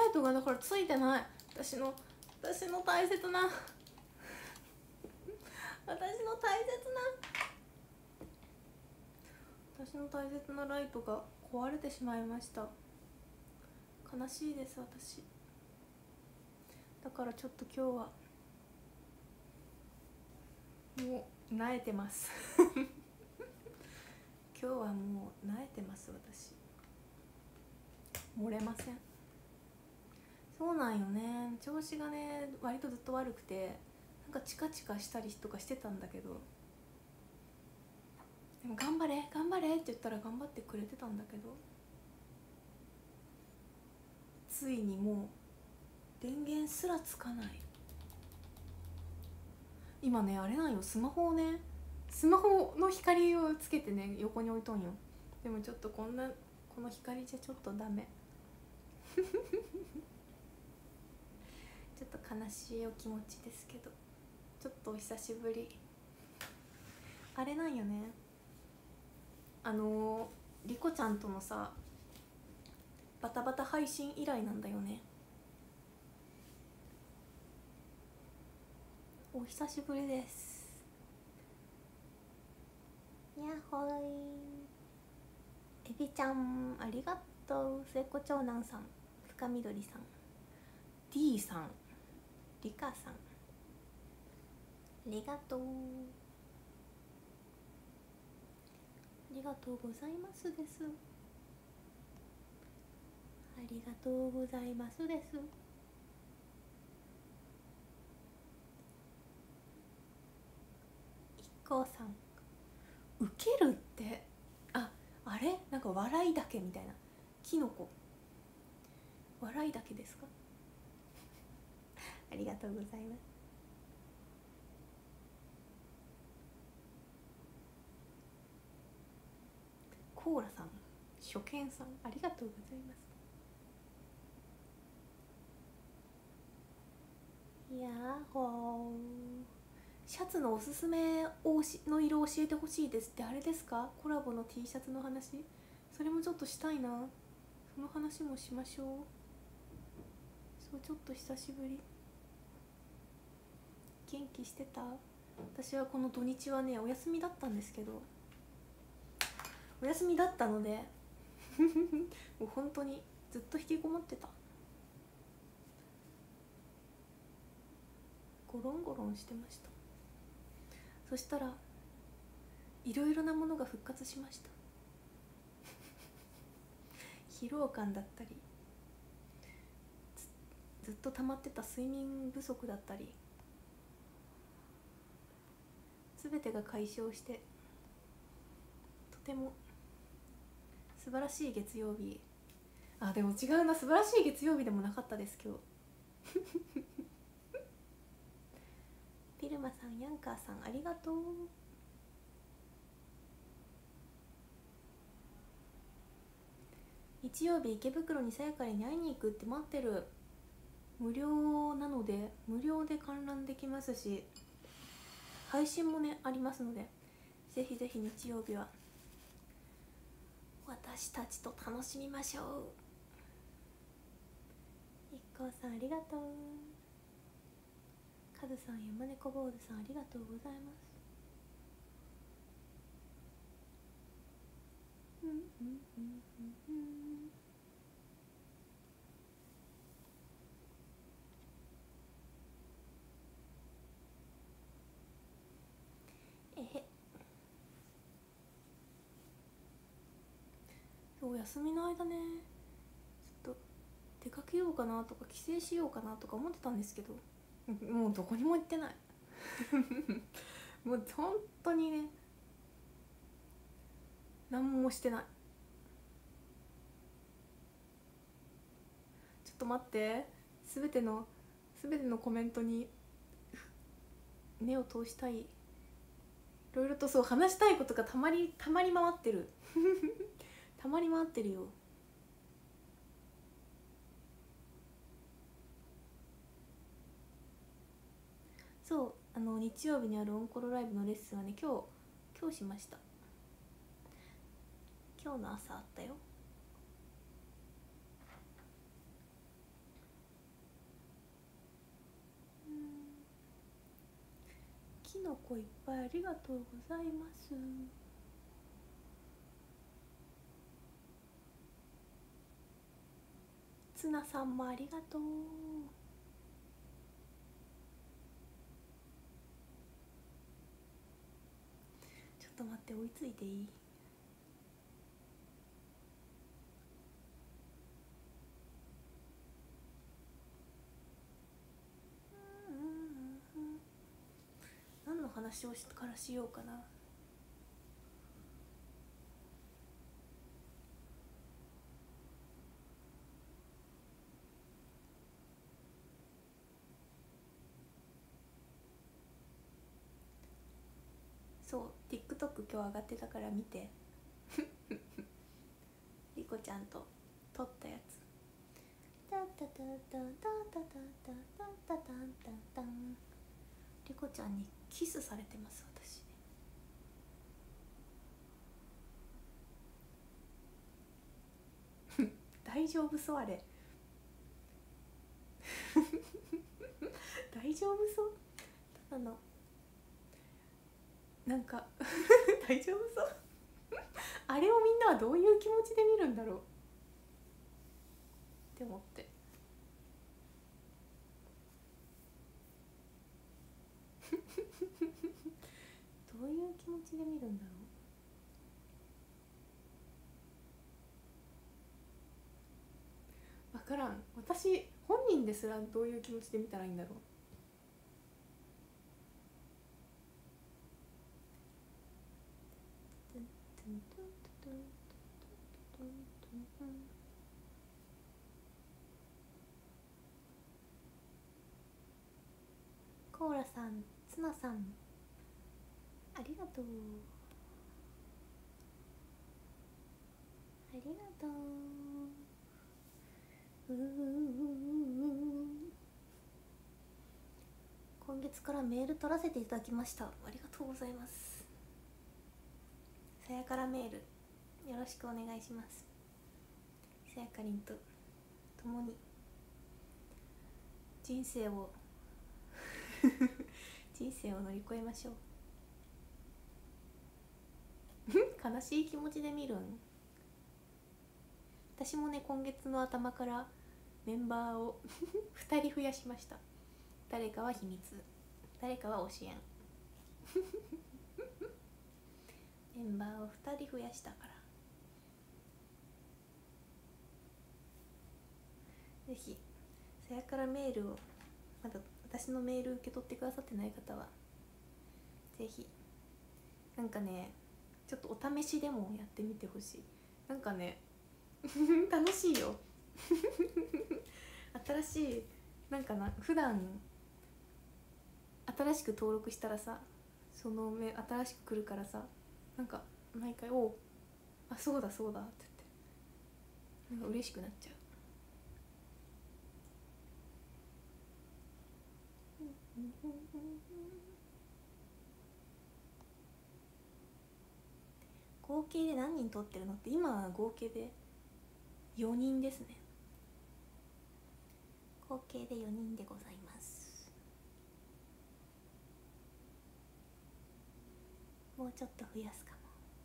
イトがだからついてない。私の大切な私の大切なライトが壊れてしまいました。悲しいです。私だからちょっと今日はもう萎えてます今日はもう萎えてます。私漏れません。そうなんよね。調子がね割とずっと悪くて、なんかチカチカしたりとかしてたんだけど、でも頑張れ頑張れって言ったら頑張ってくれてたんだけど、ついにもう電源すらつかない。今ねあれなんよ、スマホの光をつけてね横に置いとんよ。でもちょっとこの光じゃちょっとダメちょっと悲しいお気持ちですけど、ちょっとお久しぶり。あれなんよね、リコちゃんとのさバタバタ配信以来なんだよね。お久しぶりです。やっほーい。エビちゃんありがとう。末っ子長男さん、深緑さん、 D さん、リカさん、ありがとう。ありがとうございますです。ありがとうございますです。IKKOさん、ウケるって、あれなんか笑いだけみたいな、キノコ笑いだけですかありがとうございます。コーラさん、初見さん、ありがとうございます。いやーほー。シャツのおすすめの色教えてほしいですって、あれですか？コラボの T シャツの話。それもちょっとしたいな。その話もしましょう。そう、ちょっと久しぶり。元気してた？私はこの土日はねお休みだったんですけど、お休みだったのでもう本当にずっと引きこもってた。ゴロンゴロンしてました。そしたらいろいろなものが復活しました疲労感だったり、ずっと溜まってた睡眠不足だったり、全てが解消して、とても素晴らしい月曜日。でも違うな、素晴らしい月曜日でもなかったです今日ピルマさん、ヤンカーさん、ありがとう。日曜日池袋にさやかに会いに行くって待ってる。無料なので無料で観覧できますし、配信もねありますので、ぜひぜひ日曜日は私たちと楽しみましょう。IKKOさんありがとう。カズさん、山猫坊主さんありがとうございます。お休みの間ね、ちょっと出かけようかなとか帰省しようかなとか思ってたんですけど、もうどこにも行ってないもう本当にね何もしてない。ちょっと待って、全てのコメントに目を通したい。いろいろとそう話したいことがたまり回ってるたまり回ってるよ。そう、日曜日にあるオンコロライブのレッスンはね今日しました。今日の朝あったよ。 きのこいっぱいありがとうございます。ツナさんもありがとう。ちょっと待って、追いついていい？何の話をからしようかな。そう TikTok 今日上がってたから見てリコちゃんと撮ったやつ。タタタタタタタタタタタタン。リコちゃんにキスされてます私ね大丈夫そうあれ大丈夫そうただのなんか大丈夫そうあれをみんなはどういう気持ちで見るんだろうって思ってどういう気持ちで見るんだろう。分からん。私本人ですらどういう気持ちで見たらいいんだろう。コーラさん、ツナさん、ありがとう。ありがとう。今月からメール取らせていただきました。ありがとうございます。さやからメールよろしくお願いします。さやかりんと共に人生を人生を乗り越えましょう悲しい気持ちで見るん。私もね、今月の頭からメンバーを2人増やしました。誰かは秘密、誰かは教えんメンバーを2人増やしたから、ぜひさやからメールをまだ私のメール受け取ってくださってない方はぜひなんかね、ちょっとお試しでもやってみてほしい。なんかね楽しいよ新しいなんかな、普段新しく登録したらさ、その新しく来るからさ、なんか毎回おう、あ、そうだそうだって言ってなんか嬉しくなっちゃう。合計で何人撮ってるのって、今は合計で4人ですね。合計で4人でございます。もうちょっと増やすかも。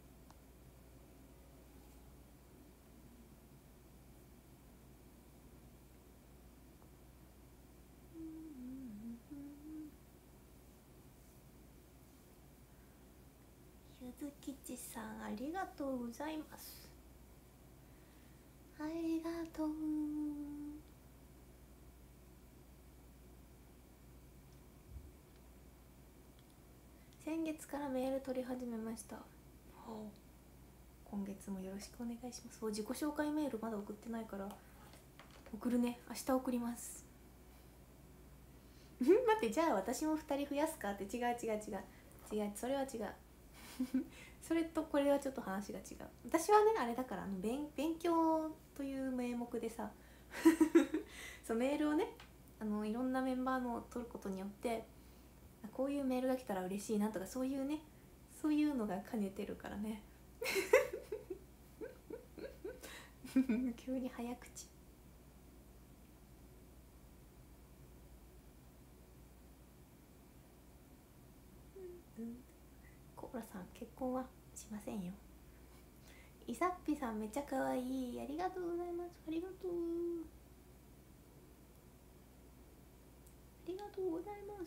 ゆずきちさん、ありがとうございます。ありがとう。先月からメール取り始めました。今月もよろしくお願いします。自己紹介メールまだ送ってないから送るね。明日送ります待って、じゃあ私も2人増やすかって。違う違う違う違う、それは違うそれとこれはちょっと話が違う。私はね、あれだから勉強という名目でさそうメールをね、いろんなメンバーのを取ることによって、こういうメールが来たら嬉しいなとか、そういうね、そういうのが兼ねてるからね急に早口。 コーラさん結婚はしませんよ。イサッピさんめっちゃ可愛い、ありがとうございます。ありがとう、ありがとうございます。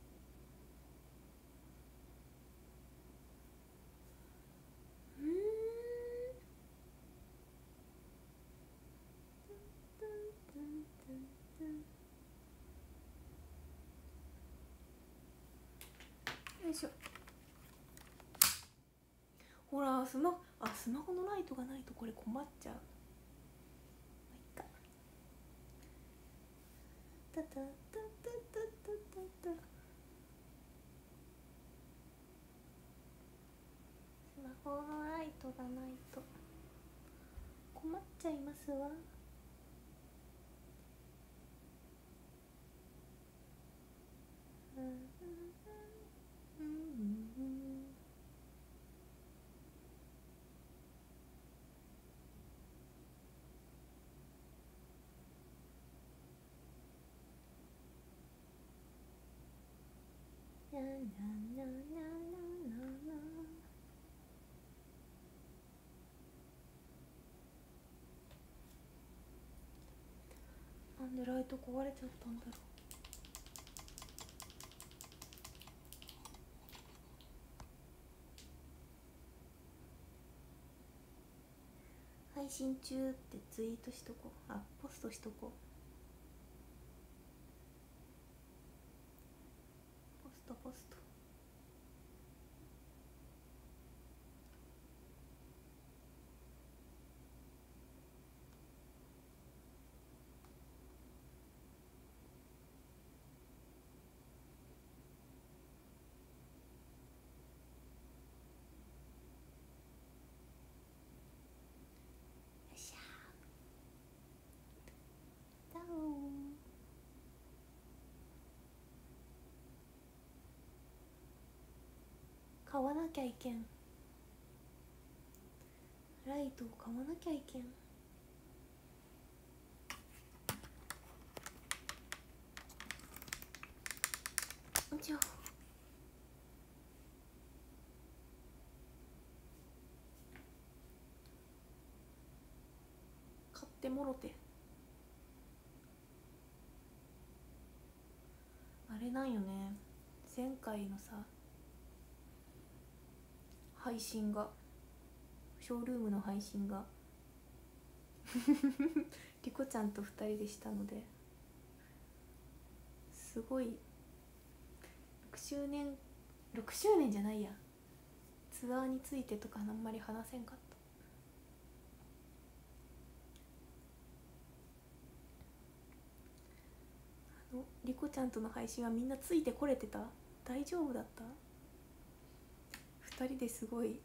よいしょ。ほらスマホのライトがないとこれ困っちゃう。まあ、いっか。タタタタタタタタ。スマホのライトがないと困っちゃいますわ。なんでライト壊れちゃったんだろう。配信中ってツイートしとこう。ポストしとこう。ポスト。よっしゃー。ダウン。買わなきゃいけん。ライトを買わなきゃいけん。じゃあ買ってもろて。あれなんよね、前回のさ配信が、ショールームの配信がリコちゃんと2人でしたので、すごい6周年じゃないや、ツアーについてとかあんまり話せんかった。リコちゃんとの配信はみんなついてこれてた？大丈夫だった？ 2人ですごい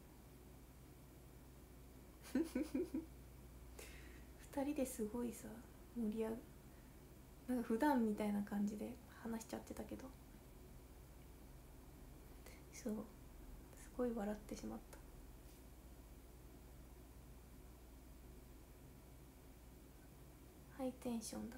2人ですごいさ盛り上がる、なんか普段みたいな感じで話しちゃってたけど、そうすごい笑ってしまった。ハイテンションだった。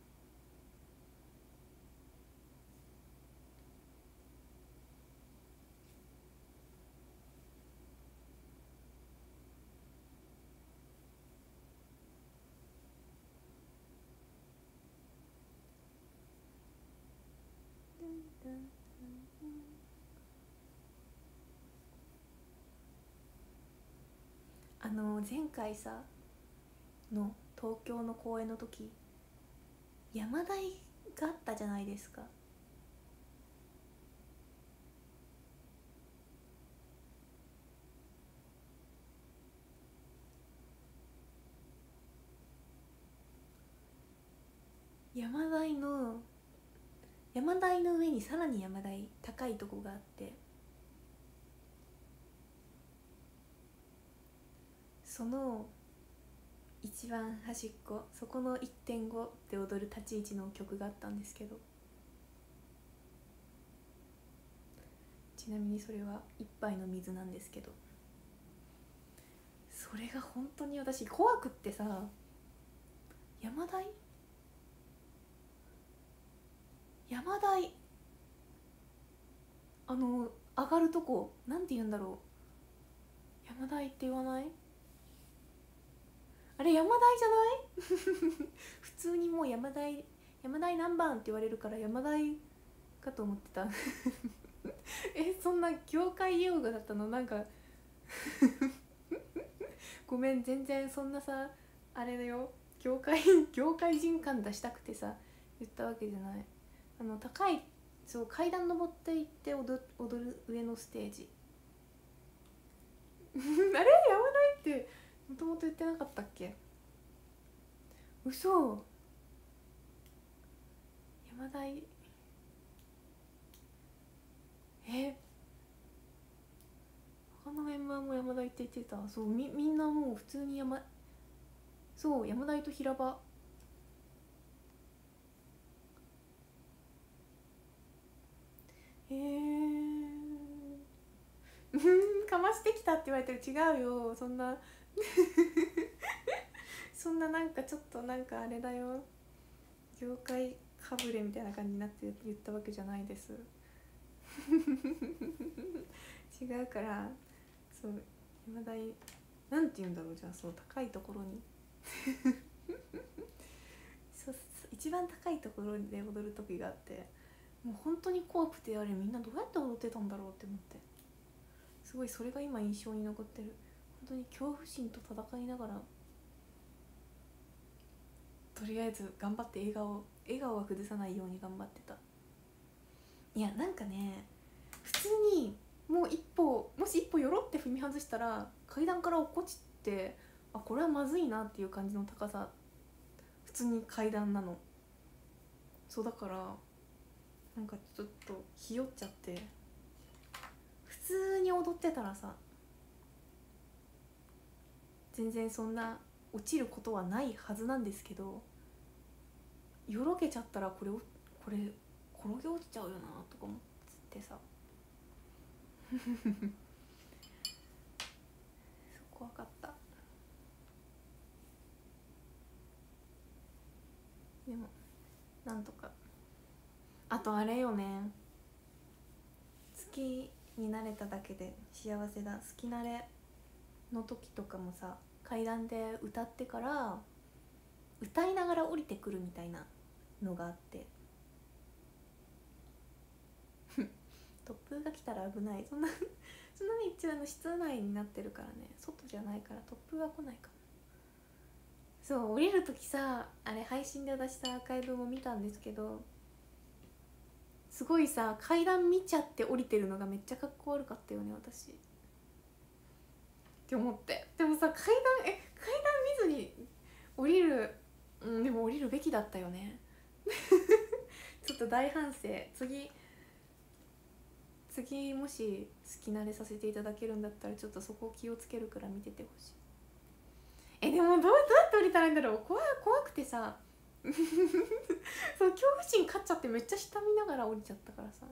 前回さの東京の公演の時、山台があったじゃないですか。山台の上にさらに山台高いとこがあって、その一番端っこ、そこの 1.5 で踊る立ち位置の曲があったんですけど、ちなみにそれは一杯の水なんですけど、それが本当に私怖くってさ、山台上がるとこなんて言うんだろう、山台って言わない？あれ山台じゃない普通にもう山台何番って言われるから山台かと思ってたそんな業界用語だったの？なんかごめん、全然そんなさあれだよ、業界人感出したくてさ言ったわけじゃない。高い、そう階段登っていって踊る上のステージあれ山台ってもともと言ってなかったっけ？嘘。山台他のメンバーも山台って言ってた。そう、みんなもう普通にそう山台と平場。かましてきたって言われてる。違うよ、そんなそんななんかちょっとなんかあれだよ、業界かぶれみたいな感じになって言ったわけじゃないです違うから。そう山台なんて言うんだろう、じゃあそう高いところにそう一番高いところで踊る時があって、もう本当に怖くて、あれみんなどうやって踊ってたんだろうって思って、すごいそれが今印象に残ってる。本当に恐怖心と戦いながらとりあえず頑張って笑顔は崩さないように頑張ってた。いやなんかね、普通にもし一歩よろって踏み外したら階段から落っこちて、あこれはまずいなっていう感じの高さ、普通に階段なの。そうだからなんかちょっとひよっちゃって、普通に踊ってたらさ全然そんな落ちることはないはずなんですけど、よろけちゃったらこれ転げ落ちちゃうよなとか思ってさ怖かった。でもなんとか。あとあれよね、好きになれただけで幸せだ。好きなれの時とかもさ、階段で歌ってから歌いながら降りてくるみたいなのがあって突風が来たら危ない。そんなね、一応室内になってるからね、外じゃないから突風は来ないかも。そう降りる時さ、あれ配信で出したアーカイブも見たんですけど、すごいさ階段見ちゃって降りてるのがめっちゃかっこ悪かったよね私って思って。でもさ階段見ずに降りる、でも降りるべきだったよねちょっと大反省。次もし好き慣れさせていただけるんだったらちょっとそこを気をつけるから見ててほしい。でもどうやって降りたらいいんだろう。怖くてさそう恐怖心勝っちゃってめっちゃ下見ながら降りちゃったからさ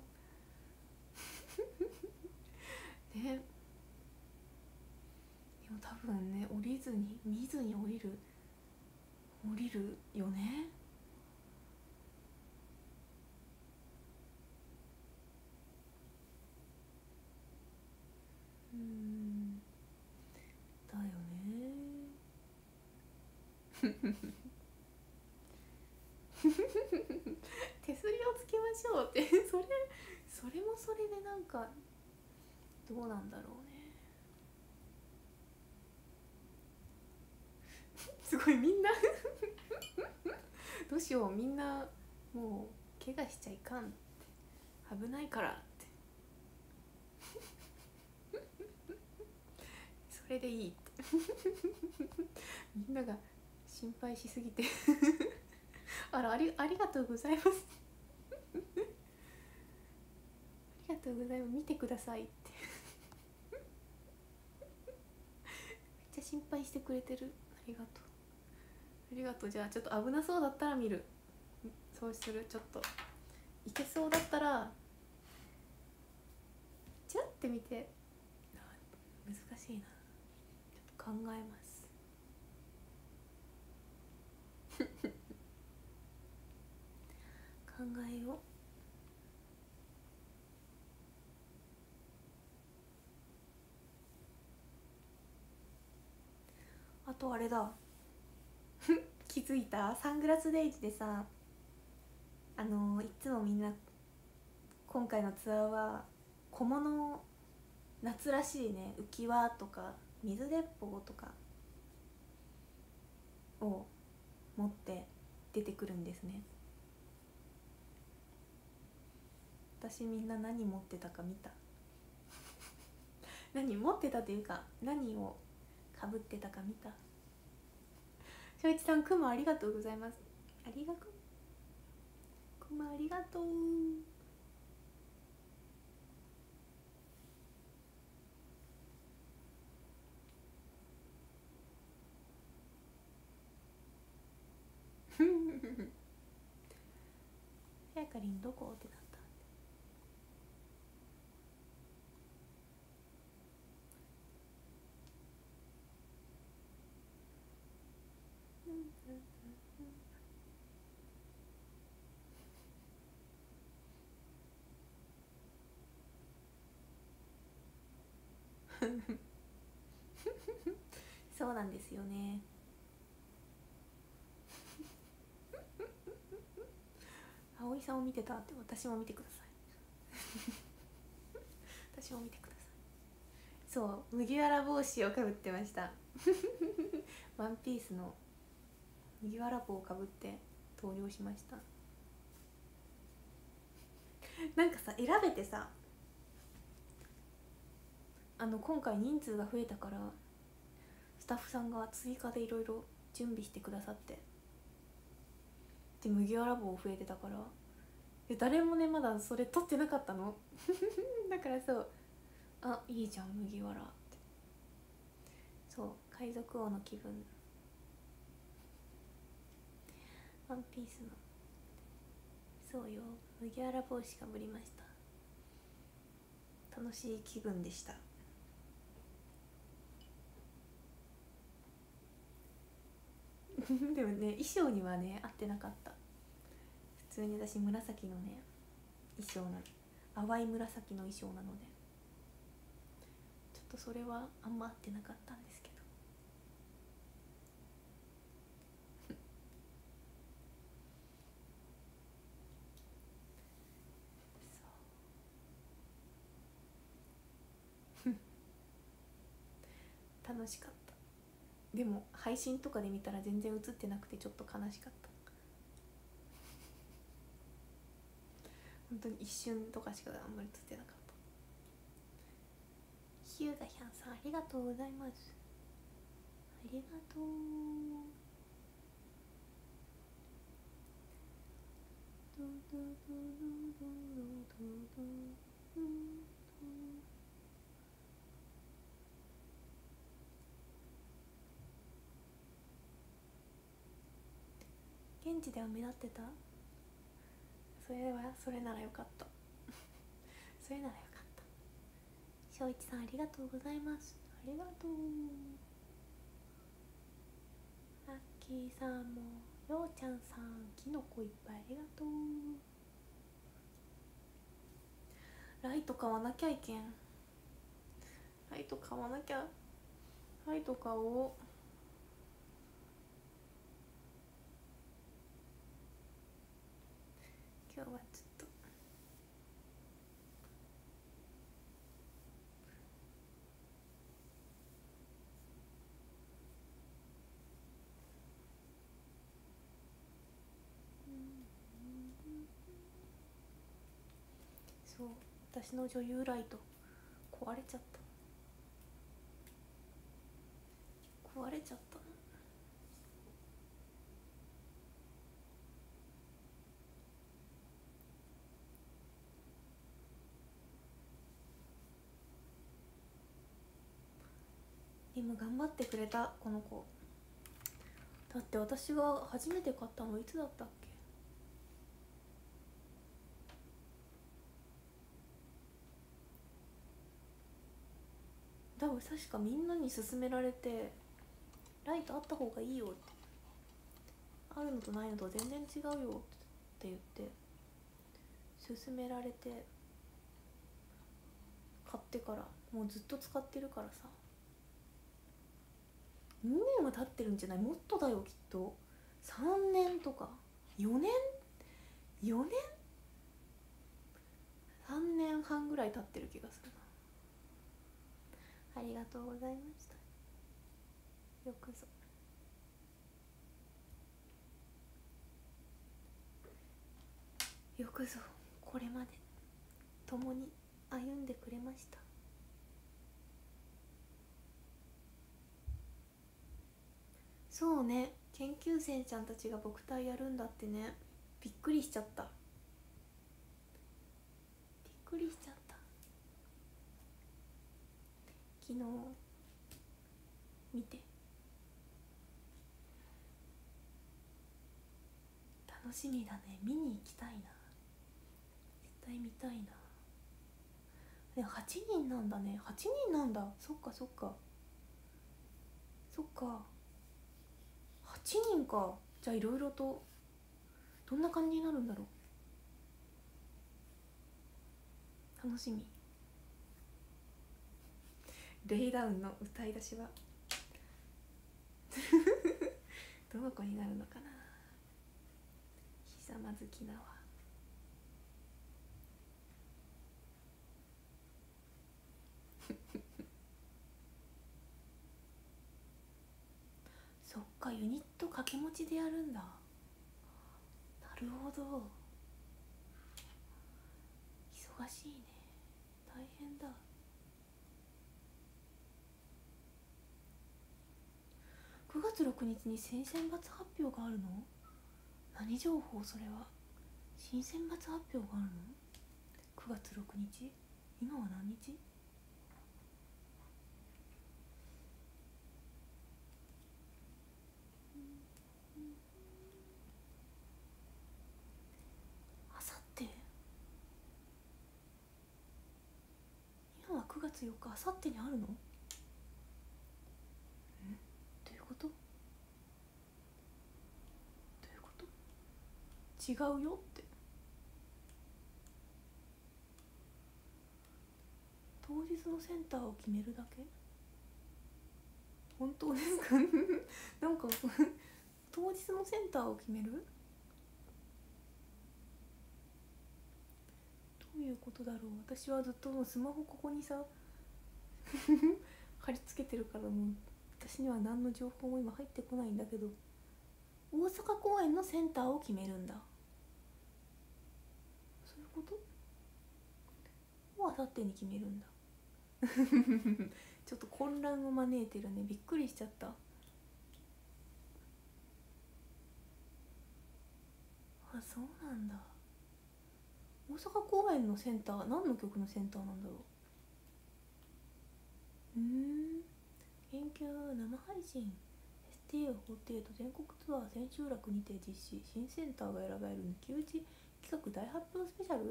ね。でも多分ね、見ずに降りるよね。だよね手すりをつけましょうってそれもそれでなんかどうなんだろうねすごいみんなどうしよう、みんなもう怪我しちゃいかんって、危ないからってそれでいいってみんなが心配しすぎてありがとうございますありがとうございます、見てくださいってめっちゃ心配してくれてる。ありがとう。じゃあちょっと危なそうだったら見る。そうする。ちょっといけそうだったらちょって見て、難しいな、ちょっと考えます考えよう。 とあれだ気づいた？サングラスデイズでさ、いつもみんな今回のツアーは小物、夏らしいね、浮き輪とか水鉄砲とかを持って出てくるんですね。私みんな何持ってたか見た？何持ってたというか何をかぶってたか見た？翔一さん、クマありがとうございます。ありがとう、クマありがとう。やかりんどこってなった。そうなんですよね。葵さんを見てたって、私も見てください。私も見てください。そう麦わら帽子をかぶってました。ワンピースの麦わら帽をかぶって登場しました。なんかさ、選べてさ、今回人数が増えたからスタッフさんが追加でいろいろ準備してくださって、で麦わら帽増えてたから、で誰もねまだそれ取ってなかったの。だからそう、あ、いいじゃん麦わらって。そう海賊王の気分。ワンピースの、そうよ、麦わら帽子かぶりました。楽しい気分でした。でもね衣装にはね合ってなかった。普通に私紫のね衣装なの、淡い紫の衣装なのでちょっとそれはあんま合ってなかったんですけど。そう楽しかった。でも配信とかで見たら全然映ってなくてちょっと悲しかった。本当に一瞬とかしかあんまり映ってなかった。ヒューガヒャンさんありがとうございます。ありがとう。現地では目立ってた？それならよかった。それならよかった。翔一さんありがとうございます。ありがとう。ラッキーさんも、ようちゃんさん、きのこいっぱいありがとう。ライト買わなきゃいけん。ライト買わなきゃ。ライト買おう。今日はちょっとそう私の女優ライト壊れちゃった。壊れちゃったの。今頑張ってくれたこの子。だって私が初めて買ったのいつだったっけ？多分確かみんなに勧められて、ライトあった方がいいよって、あるのとないのと全然違うよって言って勧められて買ってからもうずっと使ってるからさ。 2年は経ってるんじゃない？もっとだよきっと。3年とか4年4年3年半ぐらい経ってる気がするな。ありがとうございました。よくぞ。よくぞこれまで共に歩んでくれました。そうね、研究生ちゃんたちが僕隊やるんだってね。びっくりしちゃった。びっくりしちゃった。昨日見て楽しみだね。見に行きたいな。絶対見たいな。でも8人なんだね。8人なんだ。そっかそっかそっか、8人か。じゃあいろいろとどんな感じになるんだろう。楽しみ。レイダウンの歌い出しはどの子になるのかな。ひざまずきなわ。そっか、ユニット掛け持ちでやるんだ。なるほど、忙しいね。大変だ。9月6日に新選抜発表があるの？何情報それは。新選抜発表があるの？9月6日？今は何日？あさって？今は9月4日、あさってにあるの？どういうこと？どういうこと？違うよって。当日のセンターを決めるだけ？本当ですか？なんか当日のセンターを決める？どういうことだろう。私はずっともうスマホここにさ貼り付けてるから、もう私には何の情報も今入ってこないんだけど、大阪公演のセンターを決めるんだ。そういうこと？もうあさってに決めるんだちょっと混乱を招いてるね。びっくりしちゃった。あ、そうなんだ。大阪公演のセンター、何の曲のセンターなんだろう。研究生配信 STA48 全国ツアー千秋楽にて実施、新センターが選ばれる抜き打ち企画大発表スペシャルって。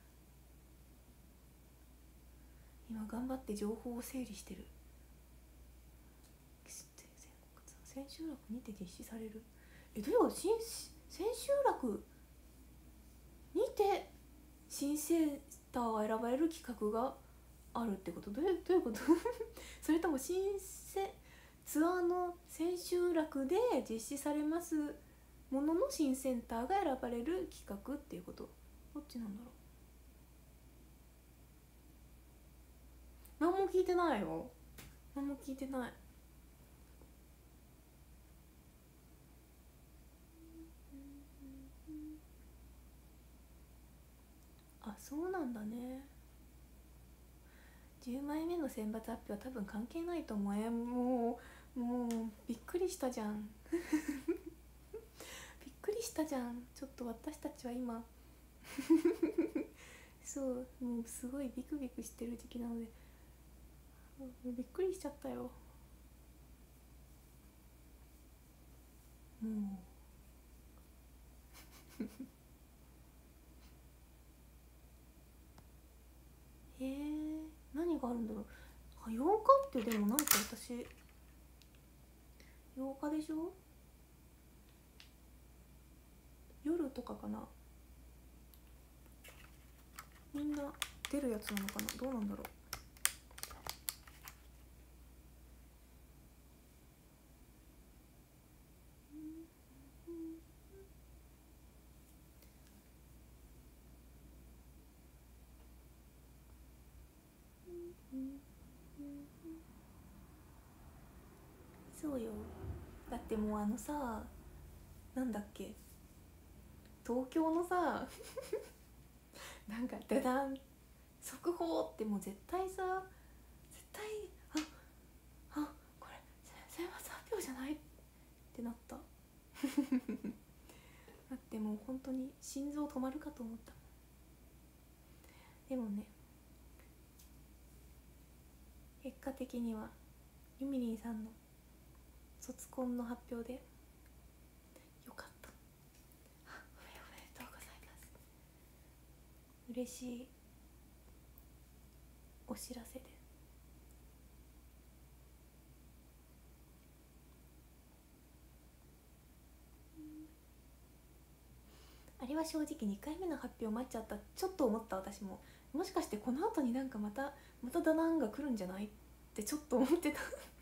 今頑張って情報を整理してる。千秋楽にて実施される。どういうこと？千秋楽にて新センターが選ばれる企画があるってこと？どういうことそれともツアーの千秋楽で実施されますものの新センターが選ばれる企画っていうこと？どっちなんだろう。何も聞いてないよ。何も聞いてない。あ、そうなんだね。10枚目の選抜発表は多分関係ないと思う。もうびっくりしたじゃんびっくりしたじゃん。ちょっと私たちは今そうもうすごいビクビクしてる時期なので、びっくりしちゃったよ。もう何があるんだろう。8日ってでもなんか私8日でしょ。夜とかかな。みんな出るやつなのかな。どうなんだろう。 そうよ。だってもうさ、なんだっけ、東京のさなんかダダン速報ってもう絶対さ、絶対これ選抜発表じゃないってなっただってもう本当に心臓止まるかと思った。でもね、結果的にはゆみりんさんの卒コンの発表でよかった。おめでとうございます。嬉しいお知らせで、あれは正直2回目の発表待っちゃった、ちょっと思った。私ももしかしてこの後になんかまたダナンが来るんじゃないってちょっと思ってた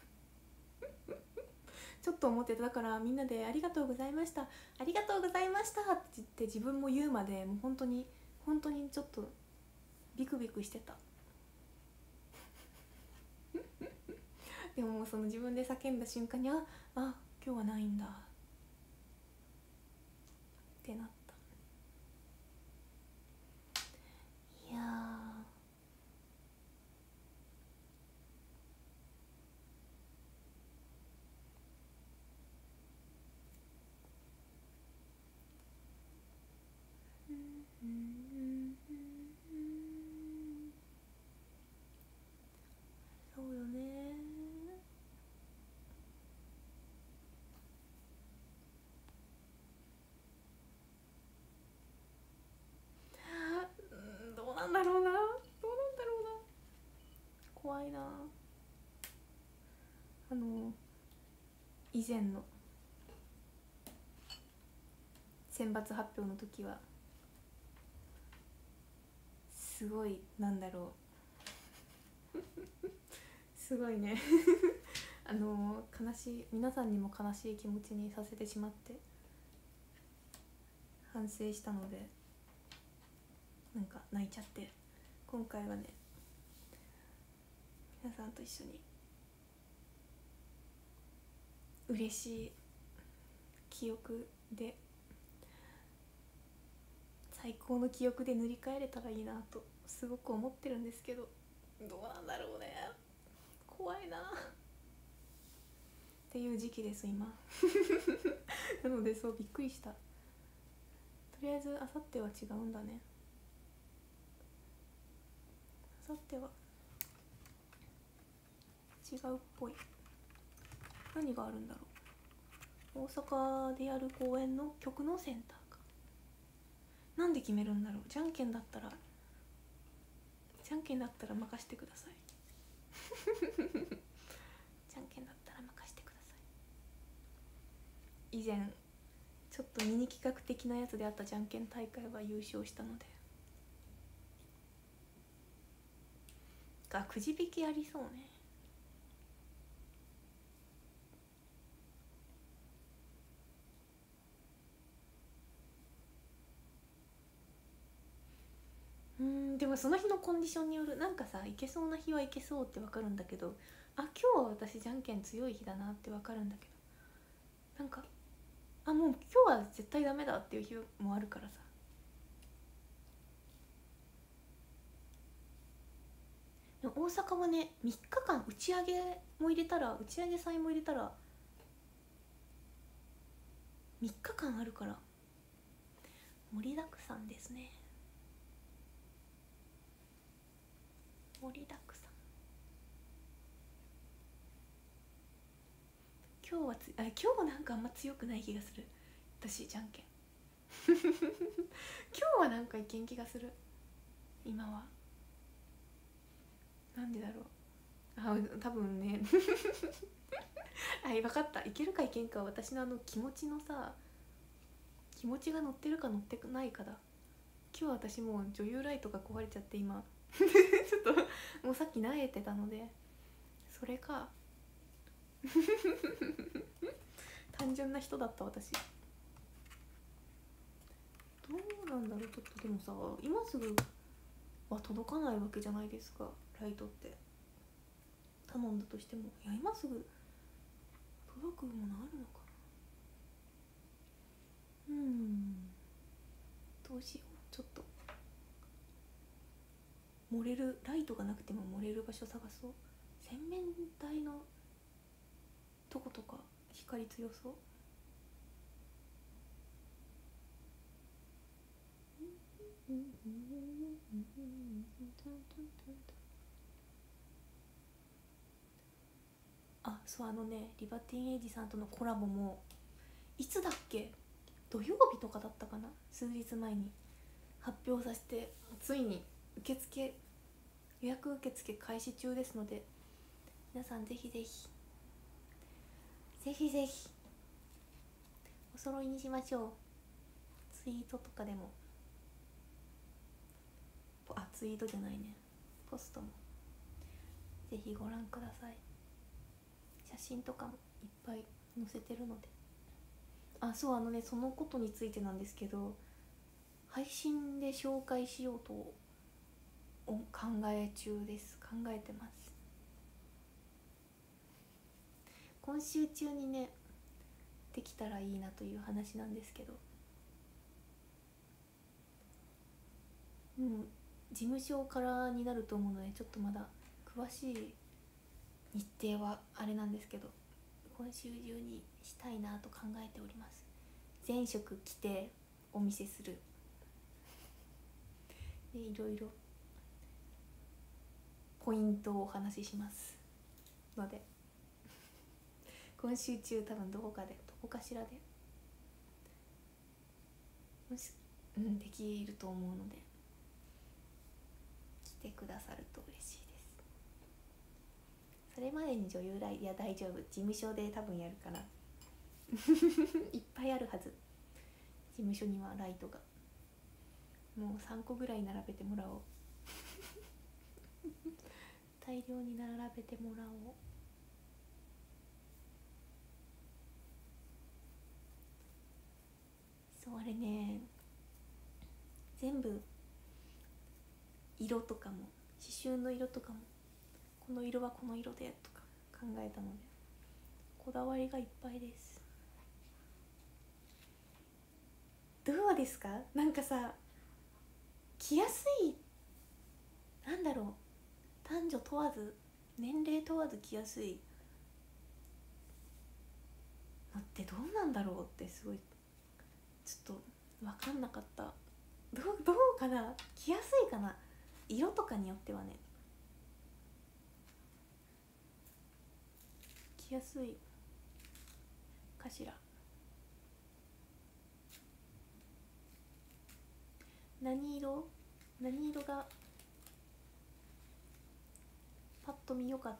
ちょっと思ってた。だからみんなでありがとうございました、ありがとうございましたって言って自分も言うまで、もう本当にちょっとビクビクしてたでももうその自分で叫んだ瞬間に今日はないんだってなった。いやそうよね。どうなんだろうな、怖いな。以前の選抜発表の時はすごい、なんだろうすごいね悲しい、皆さんにも悲しい気持ちにさせてしまって反省したので、なんか泣いちゃって、今回はね皆さんと一緒に嬉しい記憶で、最高の記憶で塗り替えれたらいいなとすごく思ってるんですけど、どうなんだろうね、怖いなっていう時期です今なのでそうびっくりした。とりあえずあさっては違うんだね。あさっては違うっぽい。何があるんだろう。大阪でやる公演の曲のセンターか。なんで決めるんだろう。じゃんけんだったら任してくださいじゃんけんだったら任してください。以前ちょっとミニ企画的なやつであったじゃんけん大会は優勝したので、くじ引きありそうね。でもその日のコンディションによる。なんかさ、いけそうな日はいけそうって分かるんだけど、今日は私じゃんけん強い日だなって分かるんだけど、なんかもう今日は絶対ダメだっていう日もあるからさ。でも大阪はね、3日間打ち上げ祭も入れたら3日間あるから盛りだくさんですね。盛りだくさん。今日なんかあんま強くない気がする私、じゃんけん今日はなんかいけん気がする今は。なんでだろう。多分ね分かった。いけるかいけんかは私の気持ちのさ、気持ちが乗ってるか乗ってないかだ。今日私もう女優ライトが壊れちゃって今ちょっともうさっき慣れてたので、それか単純な人だった私。どうなんだろう。ちょっとでもさ、今すぐは届かないわけじゃないですか、ライトって。頼んだとしても今すぐ届くものあるのかな。どうしよう。ちょっと漏れる、ライトがなくても漏れる場所探そう。洗面台のとことか光強そう。あ、そう、リバティンエイジさんとのコラボもいつだっけ、土曜日とかだったかな、数日前に発表させて、ついに予約受付開始中ですので、皆さんぜひぜひお揃いにしましょう。ツイートとかでも、ツイートじゃないね、ポストもぜひご覧ください。写真とかもいっぱい載せてるので。そう、そのことについてなんですけど、配信で紹介しようと考えてます。今週中にねできたらいいなという話なんですけど、事務所からになると思うので、ちょっとまだ詳しい日程はあれなんですけど、今週中にしたいなと考えております。前職来てお見せするで、いろいろポイントをお話ししますので、今週中多分どこかしらでできると思うので、来てくださると嬉しいです。それまでに女優来、いや大丈夫、事務所で多分やるからいっぱいあるはず。事務所にはライトがもう3個ぐらい並べてもらおう大量に並べてもらおう。そう、あれね、全部色とかも、刺繍の色とかも、この色はこの色でとか考えたので、こだわりがいっぱいです。どうですか？なんかさ、着やすい、なんだろう、男女問わず、年齢問わず着やすいのってどうなんだろうって、すごいちょっと分かんなかった。どうかな、着やすいかな、色とかによってはね、着やすいかしら。何色がパッと見よかった？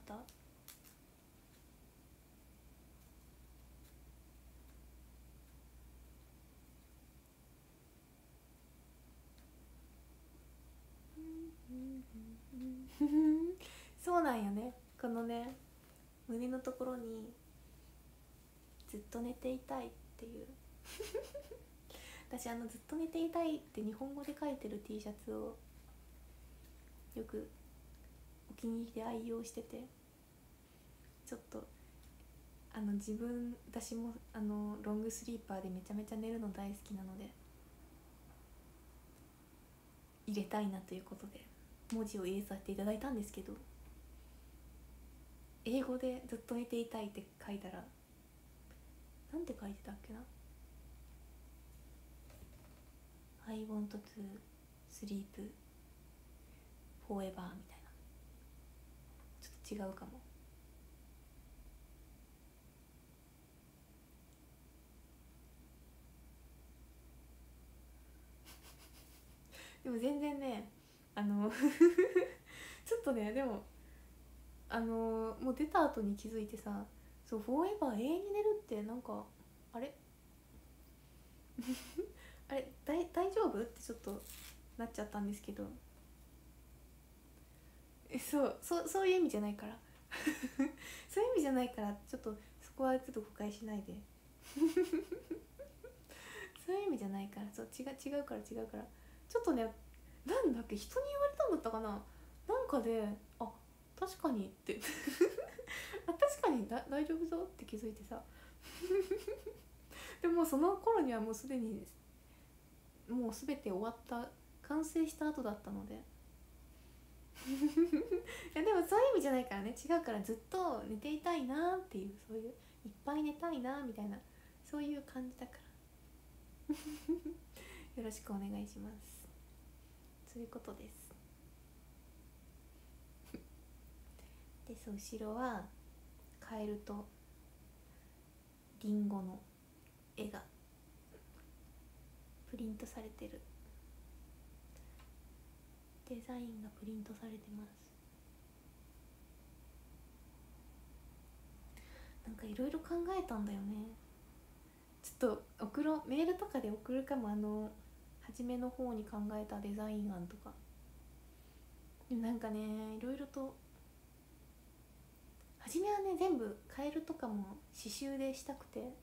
そうなんよね、このね胸のところにずっと寝ていたいっていう私ずっと寝ていたいって日本語で書いてる T シャツをよくお気に入りで愛用してて、ちょっと私もロングスリーパーでめちゃめちゃ寝るの大好きなので、入れたいなということで文字を入れさせていただいたんですけど、英語でずっと寝ていたいって書いたら、なんて書いてたっけな、 I want to sleep forever みたいな、ちょっと違うかも。でも全然ねちょっとね、でももう出た後に気づいてさ、そう、フォーエバー永遠に寝るってなんかあれあれ大丈夫ってちょっとなっちゃったんですけど、そういう意味じゃないからそういう意味じゃないから、ちょっとそこはちょっと誤解しないでそういう意味じゃないから、そう違うからちょっとね、なんだっけ、人に言われたんだったかな、なんかで確かにってあ、確かに大丈夫ぞって気づいてさでもその頃にはもうすでにもう全て終わった完成した後だったのでいやでもそういう意味じゃないからね、違うから、ずっと寝ていたいなっていう、そういういっぱい寝たいなみたいな、そういう感じだからよろしくお願いします。そういうことです。で、そう、後ろはカエルとリンゴの絵がプリントされてる、デザインがプリントされてます。なんかいろいろ考えたんだよね。ちょっと送ろう、メールとかで送るかも、初めの方に考えたデザイン案とか。でもなんかね、いろいろと初めはね、全部カエルとかも刺繍でしたくて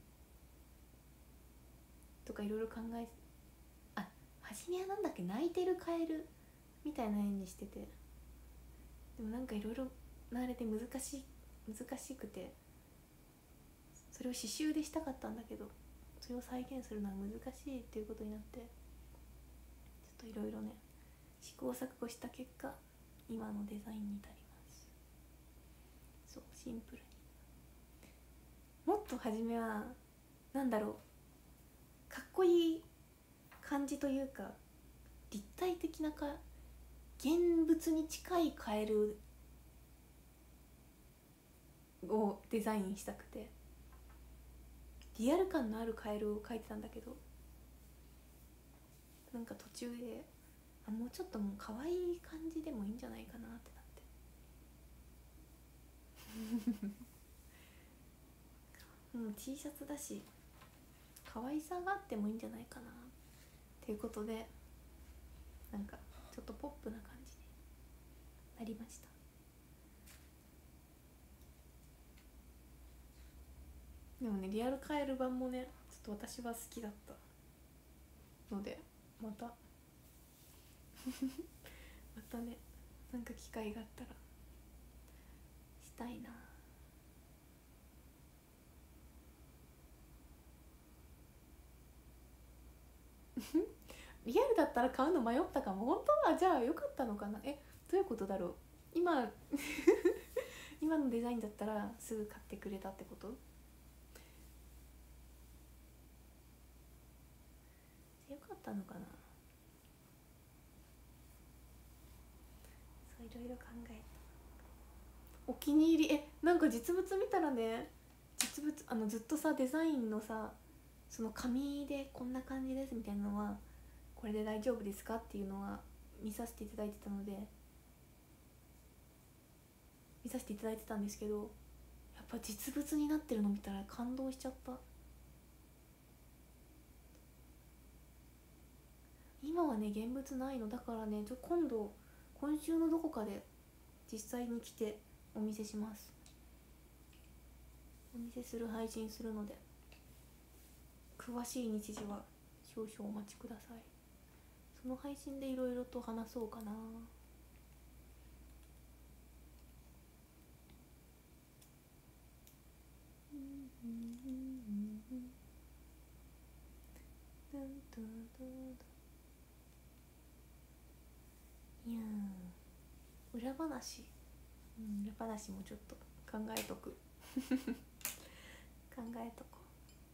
とかいろいろ考え、あ、初めはなんだっけ、泣いてるカエルみたいな絵にしてて、でもなんかいろいろ慣れて難しくて、それを刺繍でしたかったんだけど、それを再現するのは難しいっていうことになって、ちょっといろいろね試行錯誤した結果、今のデザインに至ります。そう、シンプルに。もっと初めはなんだろう、かっこいい感じというか、立体的な現物に近いカエルをデザインしたくて、リアル感のあるカエルを描いてたんだけど、なんか途中でもうちょっともう可愛い感じでもいいんじゃないかなってなってもう T シャツだし可愛さがあってもいいんじゃないかなっていうことで、なんかちょっとポップな感じになりました。でもね、リアルカエル版もね、ちょっと私は好きだったので、またまたね、なんか機会があったらしたいな。リアルだったら買うの迷ったかも。本当はじゃあ良かったのかな。どういうことだろう。今今のデザインだったらすぐ買ってくれたってこと？良かったのかな。そう、いろいろ考えた。お気に入り、なんか実物見たらね、実物ずっとさ、デザインのさ、その紙でこんな感じですみたいなのは、これで大丈夫ですかっていうのは見させていただいてたので、見させていただいてたんですけど、やっぱ実物になってるの見たら感動しちゃった。今はね、現物ないのだからね、今週のどこかで実際に来てお見せします。お見せする、配信するので、詳しい日時は少々お待ちください。その配信でいろいろと話そうかな。いや裏話、裏話もちょっと考えとく考えとこ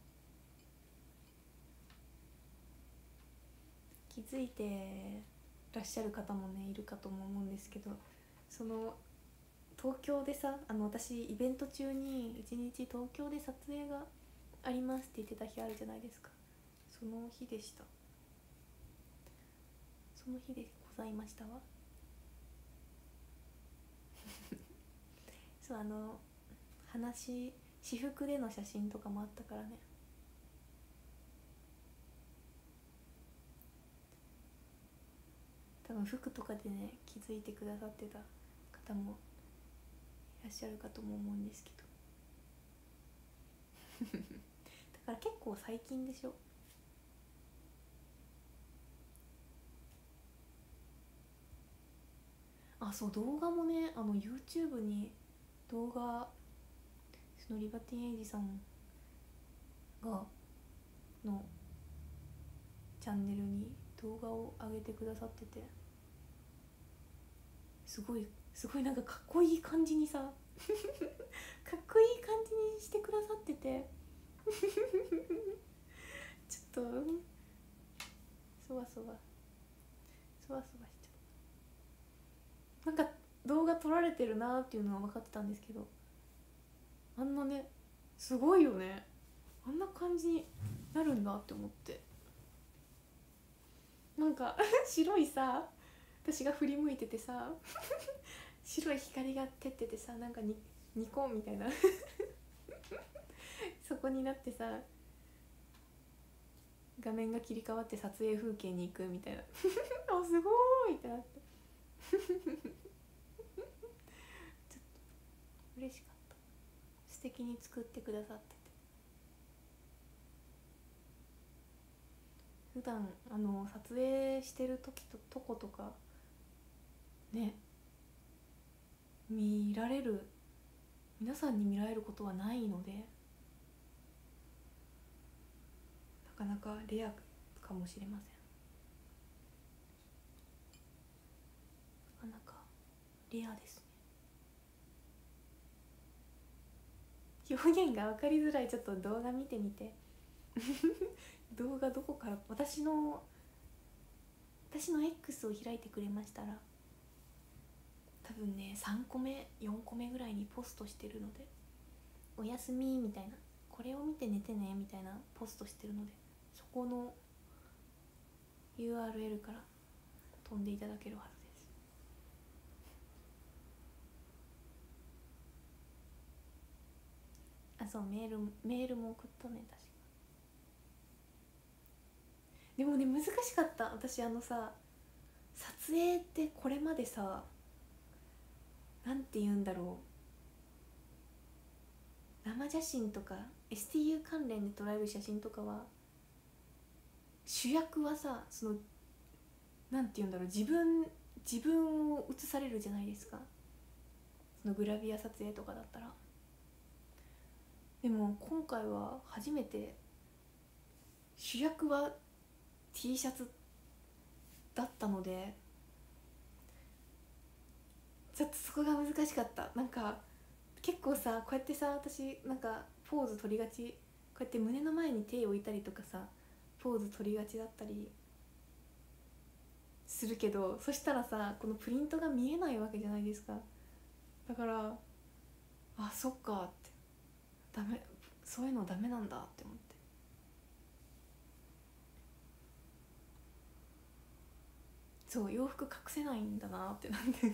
う。気づいてらっしゃる方もねいるかとも思うんですけど、その東京でさ、私イベント中に一日東京で撮影がありますって言ってた日あるじゃないですか。その日でした。その日でございましたわそう、私服での写真とかもあったからね。多分服とかでね気づいてくださってた方もいらっしゃるかとも思うんですけどだから結構最近でしょ。あ、そう、動画もね、YouTube に動画、そのリバティエイジさんがのチャンネルに動画を上げてくださってて、すごいなんかかっこいい感じにさかっこいい感じにしてくださっててちょっとそわそわしちゃう。なんか動画撮られてるなっていうのは分かってたんですけど、あんなね、すごいよね、あんな感じになるんだって思って、なんか白いさ、私が振り向いててさ白い光が照っててさ、なんかニコンみたいなそこになってさ、画面が切り替わって撮影風景に行くみたいなあ、すごーいってなってちょっと嬉しかった。素敵に作ってくださってて、普段撮影してる時とことかね、皆さんに見られることはないので、なかなかレアかもしれません。なかなかレアですね。表現が分かりづらい。ちょっと動画見てみて動画どこから、私の X を開いてくれましたら、多分ね3個目4個目ぐらいにポストしてるので、おやすみみたいな、これを見て寝てねみたいなポストしてるので、そこの URL から飛んでいただけるはずです。あ、そう、メールも送ったね、確か。でもね、難しかった。私撮影ってこれまでさ、なんて言うんだろう、生写真とか STU 関連で撮られる写真とかは、主役はさ、なんて言うんだろう、自分を映されるじゃないですか、そのグラビア撮影とかだったら。でも今回は初めて主役は T シャツだったので、ちょっとそこが難しかった。なんか結構さ、こうやってさ、私なんかポーズ取りがち、こうやって胸の前に手を置いたりとかさ、ポーズ取りがちだったりするけど、そしたらさ、このプリントが見えないわけじゃないですか。だから、あ、そっかって、ダメ、そういうのダメなんだって思って、そう、洋服隠せないんだなってなんて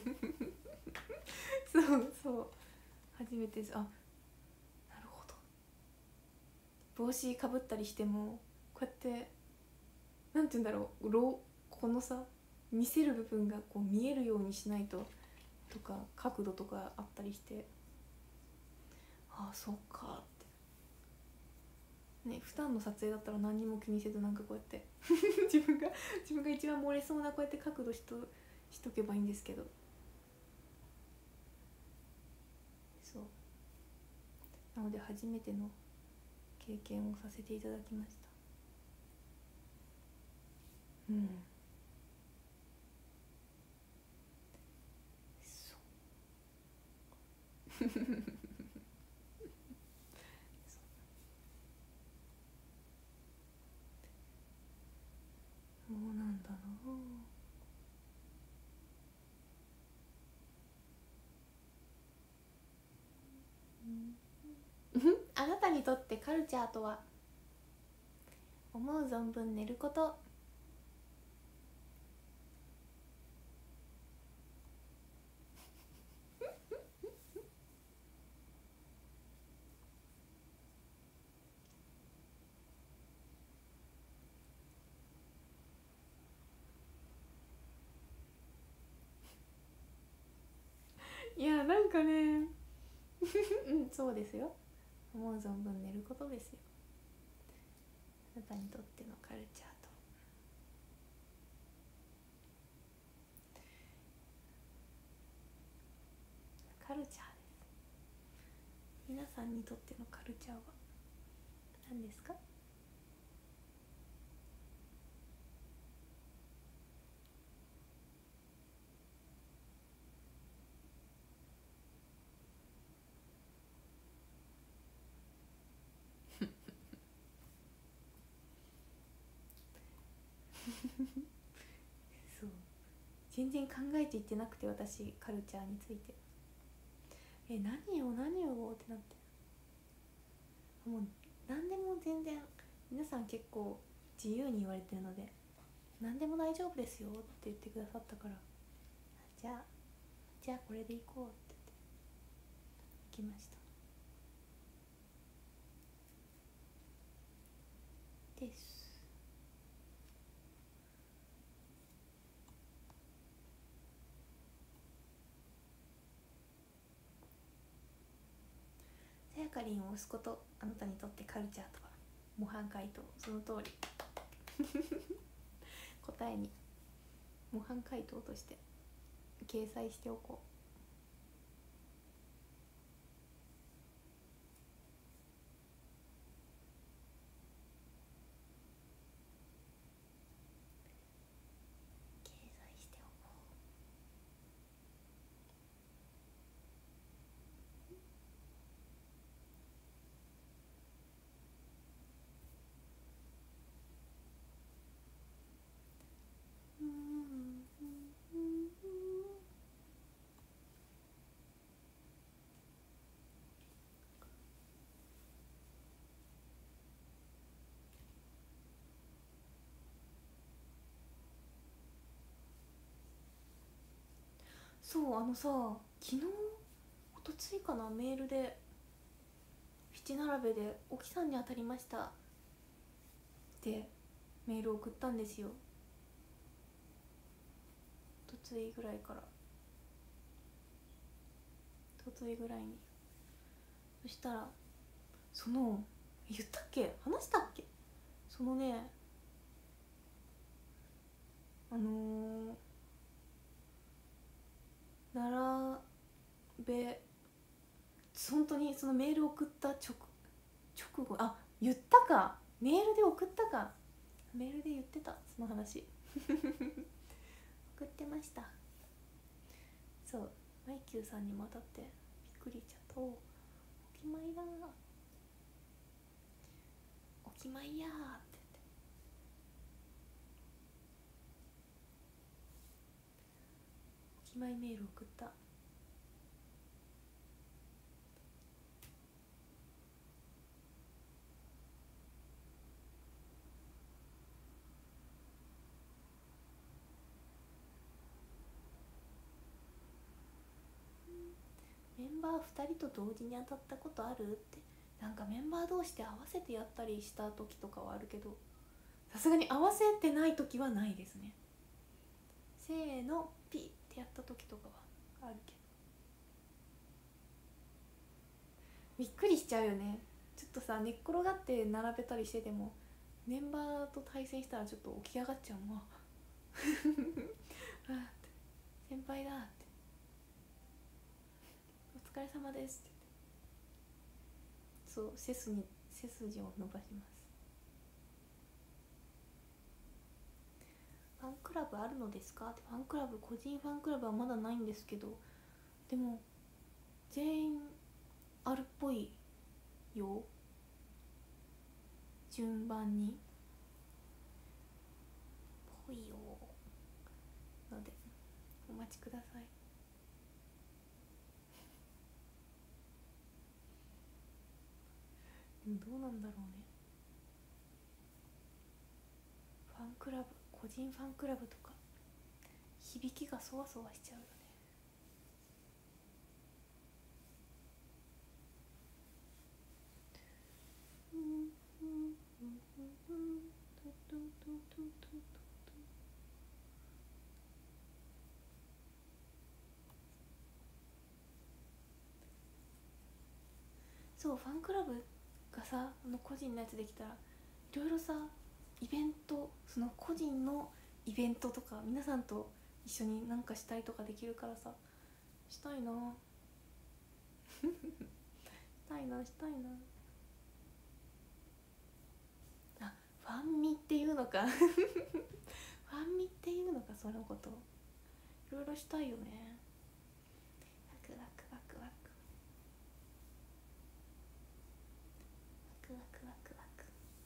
そう初めて、あ、なるほど、帽子かぶったりしてもこうやってなんて言うんだろう、このさ、見せる部分がこう見えるようにしないととか、角度とかあったりして、ああ、そっかってね。普段の撮影だったら何にも気にせず、なんかこうやって自分が一番漏れそうなこうやって角度しとけばいいんですけど、そうなので初めての経験をさせていただきました。そうそうなんだな。あなたにとってカルチャーとは？思う存分寝ること。いや、なんかねうん、そうですよ。思う存分寝ることですよ。あなたにとってのカルチャーと。カルチャーです。 皆さんにとってのカルチャーは何ですか？そう、全然考えていってなくて、私カルチャーについて何をってなって、もう何でも全然皆さん結構自由に言われてるので、何でも大丈夫ですよって言ってくださったから、じゃあこれでいこうって言って行きましたです。さやかりんを押すこと、あなたにとってカルチャーとは？模範解答、その通り。答えに模範解答として掲載しておこう。掲載しておこう。そう、昨日おとついかな、メールで七並べで沖さんに当たりましたってメールを送ったんですよ。おとついぐらいから、おとついぐらいに。そしたら、言ったっけ、話したっけ、そのね、並べ、本当にそのメール送った直後、言ったか、メールで送ったか、メールで言ってた、その話。送ってました。そう、マイキューさんにも当たってびっくりしちゃった。お決まりだ、お決まりやーって言って、お決まりメール送った。メンバー2人と同時に当たったことあるって、なんかメンバー同士で合わせてやったりした時とかはあるけど、さすがに合わせてない時はないですね。せーのピッってやった時とかはあるけど、びっくりしちゃうよね。ちょっとさ、寝っ転がって並べたりしてても、メンバーと対戦したらちょっと起き上がっちゃうもん。あって、先輩だって、お疲れ様ですって、そう、背筋を伸ばします。ファンクラブあるのですかって。ファンクラブ、個人ファンクラブはまだないんですけど、でも全員あるっぽいよ、順番にぽいよのでお待ちください。でもどうなんだろうね、ファンクラブ、個人ファンクラブとか響きがそわそわしちゃうよね。そう、ファンクラブがさ、個人のやつできたら、いろいろさ、イベント、その個人のイベントとか皆さんと一緒になんかしたりとかできるからさ、したいなししたいなしたいな。あ、ファンミっていうのかファンミっていうのか、そのこと。いろいろしたいよね。ワクワクワクワクワクワクワクワク。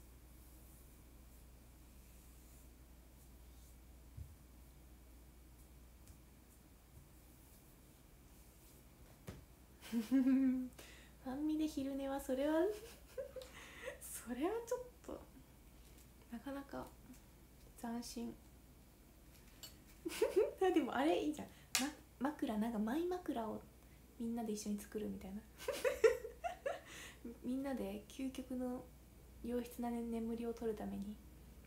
ファンミで昼寝はそれはそれはちょっとなかなか斬新でもあれいいじゃん、枕、なんかマイ枕をみんなで一緒に作るみたいなみんなで究極の良質な眠りを取るために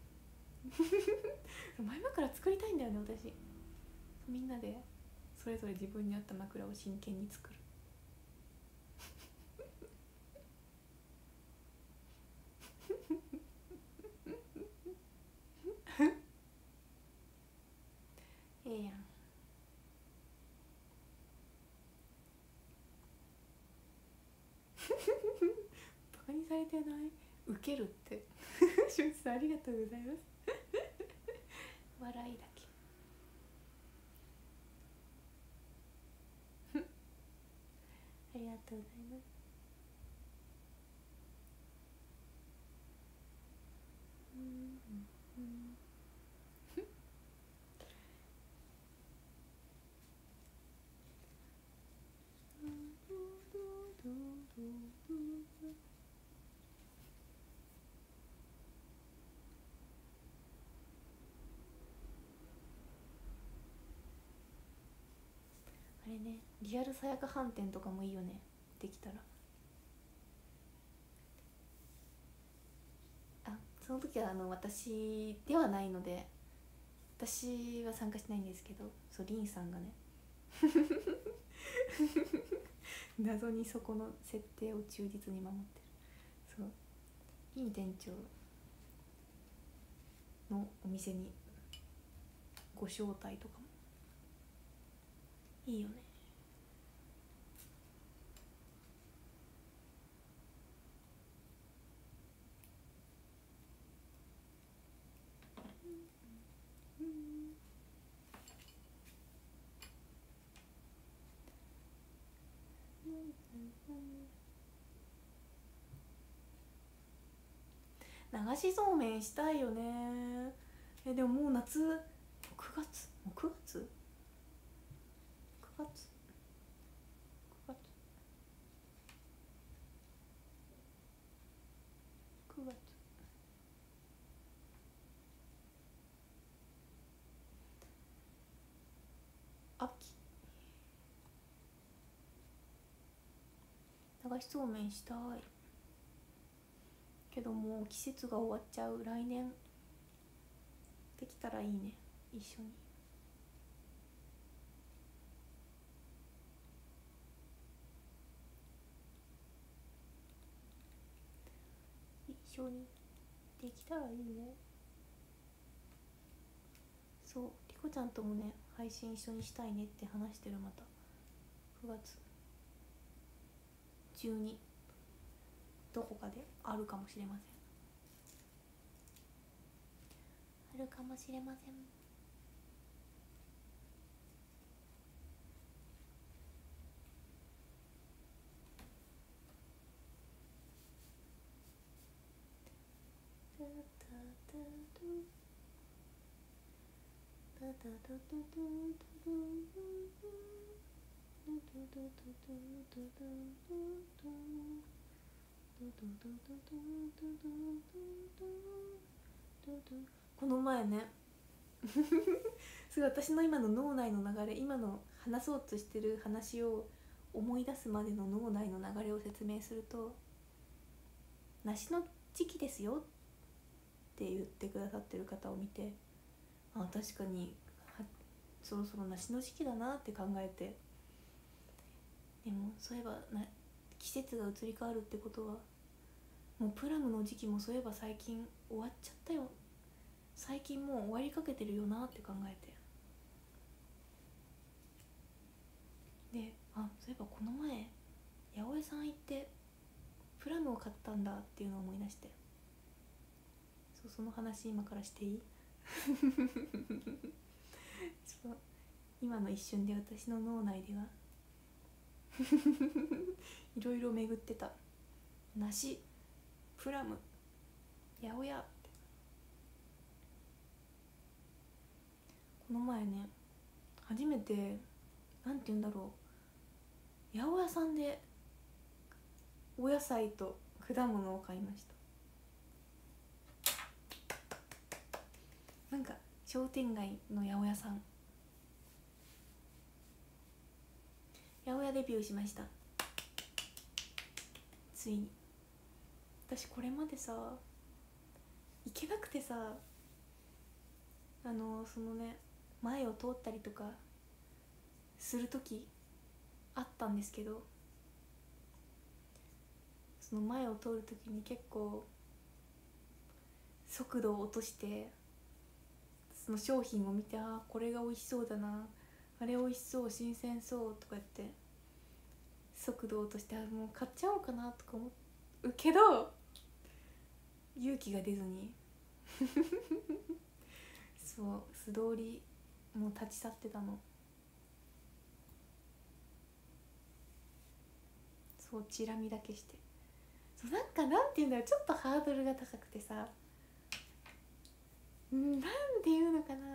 マイ枕作りたいんだよね私。みんなでそれぞれ自分に合った枕を真剣に作るええやん。バカにされてない？ウケるってしゅんさんありがとうございます笑いだけありがとうございます。あれね、リアルさやか飯店とかもいいよね、できたら。あ、その時は私ではないので、私は参加しないんですけど、そうリンさんがね謎にそこの設定を忠実に守ってる。そうリン店長のお店にご招待とかもいいよね。流しそうめんしたいよね。でももう夏、9月、もう9月、9月、9月、9月。秋、流しそうめんしたいけどもう季節が終わっちゃう。来年できたらいいね、一緒に。一緒にできたらいいね。そうリコちゃんともね配信一緒にしたいねって話してる。また9月中にどこかであるかもしれません。あるかもしれません。この前ねすごい私の今の脳内の流れ、今の話そうとしてる話を思い出すまでの脳内の流れを説明すると、梨の時期ですよって言ってくださってる方を見て、あ、確かにそろそろ梨の時期だなって考えて、でもそういえば季節が移り変わるってことは、もうプラムの時期もそういえば最近終わっちゃったよ、最近もう終わりかけてるよなって考えて、で、あ、そういえばこの前八百屋さん行ってプラムを買ったんだっていうのを思い出して、そう、その話今からしていい？そう、今の一瞬で私の脳内ではいろいろ巡ってた。梨、プラム、八百屋って。この前ね、初めて、なんて言うんだろう、八百屋さんでお野菜と果物を買いました。なんか商店街の八百屋さん、八百屋デビューしました、ついに。私これまでさ行けなくてさ、そのね、前を通ったりとかする時あったんですけど、その前を通る時に結構速度を落として、その商品を見て、あ、これが美味しそうだな、あれ美味しそう、新鮮そうとか言って速度を落として、あ、もう買っちゃおうかなとか思うけど勇気が出ずにそう、素通りもう立ち去ってたの。そう、チラ見だけして。そう、なんかなんていうんだろう、ちょっとハードルが高くてさ、なんていうのかな、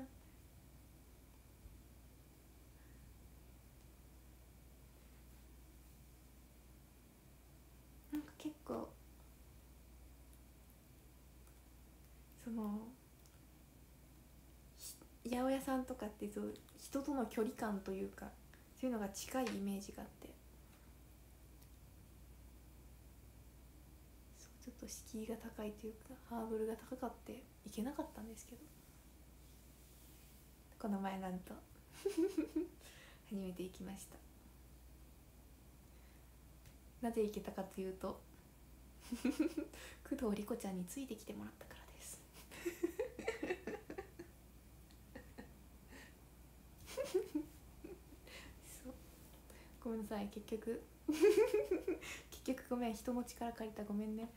なんか結構その八百屋さんとかってそう人との距離感というか、そういうのが近いイメージがあって、そうちょっと敷居が高いというかハードルが高かっていけなかったんですけど、この前なんと初めて行きました。なぜ行けたかというと工藤莉子ちゃんについてきてもらったからですそう、ごめんなさい、結局ごめん、人の力借りた、ごめんね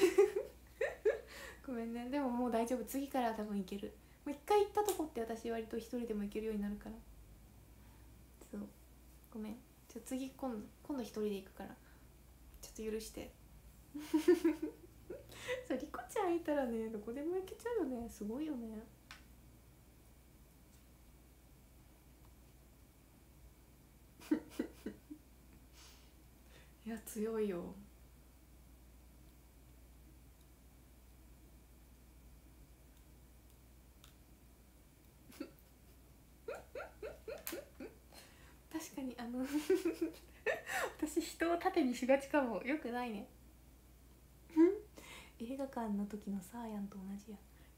ごめんね。でももう大丈夫、次から多分行ける。もう一回行ったとこって私割と一人でも行けるようになるから。そう、ごめん、次今度一人で行くからちょっと許してそう、リコちゃんいたらね、どこでも行けちゃうよね、すごいよねいや、強いよ確かに私人を盾にしがちかも。よくないね映画館の時のサーヤンと同じや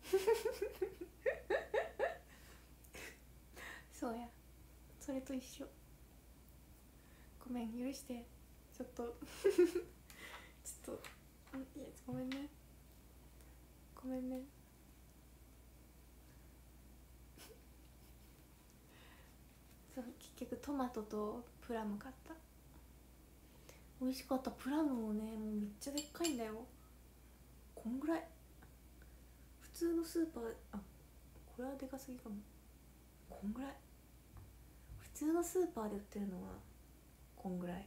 そうや、それと一緒。ごめん、許して、ちょっとちょっと、いや、ごめんね、ごめんね。そう、結局トマトとプラム買った。美味しかった。プラムもね、もうめっちゃでっかいんだよ。こんぐらい。普通のスーパー、あ、これはでかすぎかも。こんぐらい。普通のスーパーで売ってるのはこんぐらい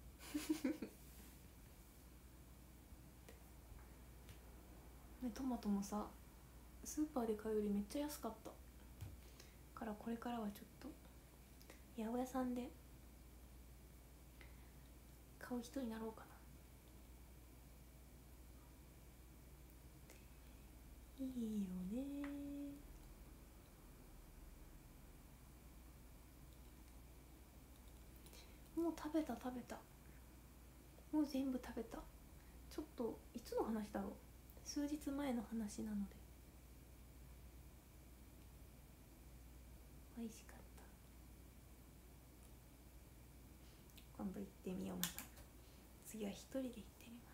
ね、トマトもさ、スーパーで買うよりめっちゃ安かったから、これからはちょっと八百屋さんで買う人になろうかな。いいよね。もう食べた。もう全部食べた。ちょっといつの話だろう、数日前の話なので。美味しかった。今度行ってみよう。また次は一人で行ってみます。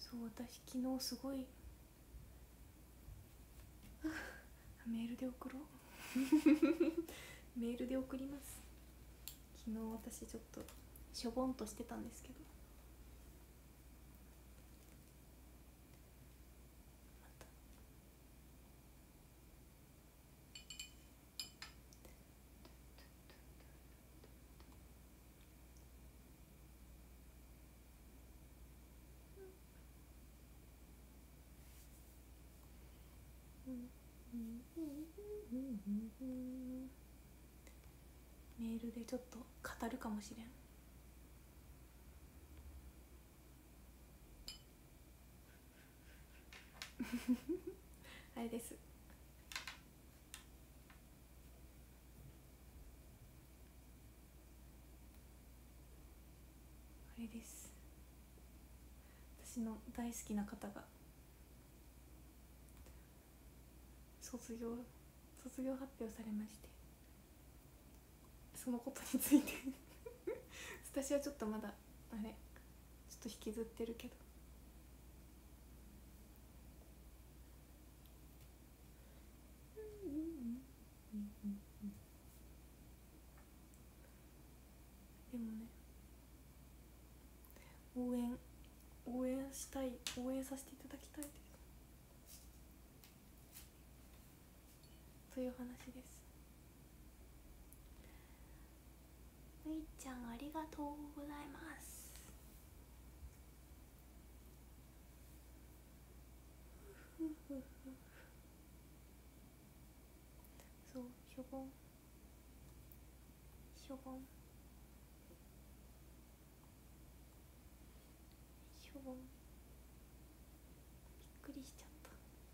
そう、私昨日すごいメールで送ろうメールで送ります。昨日私ちょっとしょぼんとしてたんですけど、メールでちょっと語るかもしれん。あれです、あれです、私の大好きな方が卒業発表されまして、そのことについて私はちょっとまだあれちょっと引きずってるけど、でもね、応援したい、応援させていただきたいですという話です。むいちゃんありがとうございます。そう、しょぼんしょぼんしょぼん、びっくりしちゃった。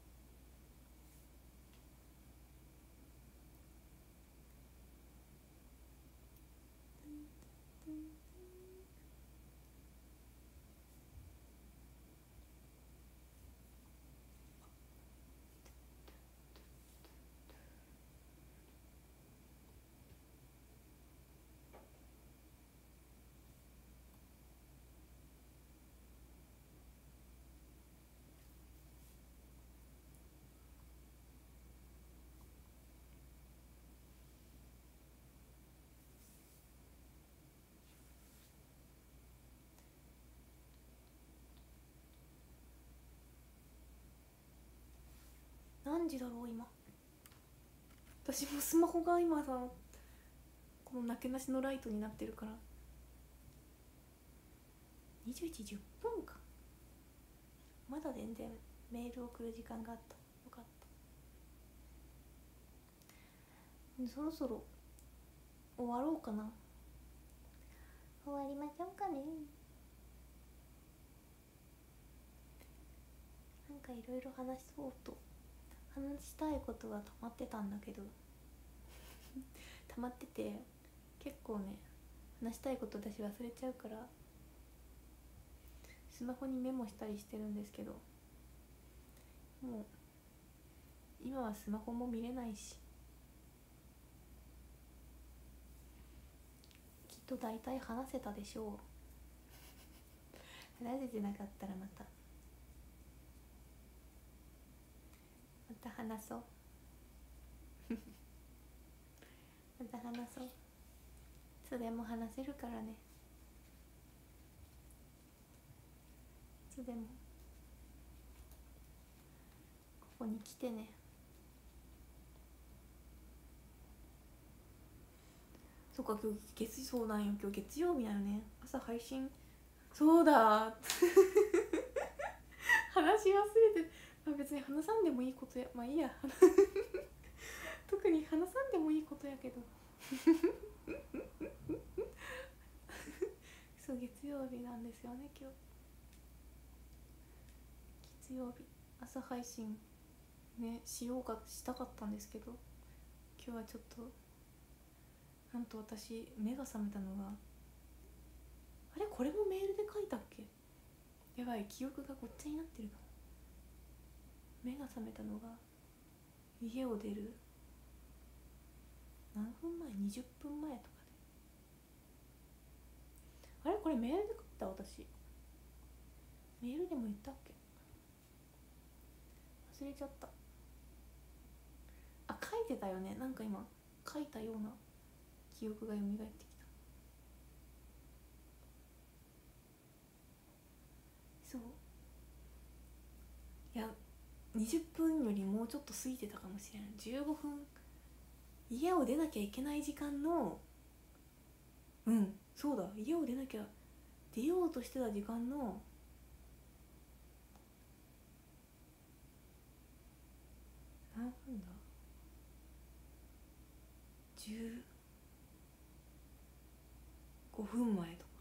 何時だろう今。私もスマホが今さ、このなけなしのライトになってるから21時10分か。まだ全然メール送る時間があった。よかった。そろそろ終わろうかな。終わりましょうかね。なんかいろいろ話したいことが溜まってたんだけど溜まってて、結構ね話したいこと私忘れちゃうからスマホにメモしたりしてるんですけど、もう今はスマホも見れないし、きっと大体話せたでしょう話せてなかったらまた話そうまた話そう。いつでも話せるからね。いつでもここに来てね。そうか、今日そうなんよ、今日月曜日なのね。朝配信、そうだ話し忘れて、まあ、別に話さんでもいいことや、まあいいや特に話さんでもいいことやけどそう、月曜日なんですよね今日。月曜日朝配信ねしたかったんですけど、今日はちょっとなんと私目が覚めたのが、あれこれもメールで書いたっけ、やばい、記憶がごっちゃになってるかも。目が覚めたのが家を出る何分前、20分前とかで、あれこれメールで書いた私。 メールでも言ったっけ、忘れちゃった。あ、書いてたよね。なんか今書いたような記憶が蘇ってきた。そう、いや20分よりもうちょっと過ぎてたかもしれない。15分、家を出なきゃいけない時間の、そうだ、家を出ようとしてた時間の何分だ、15分前とか。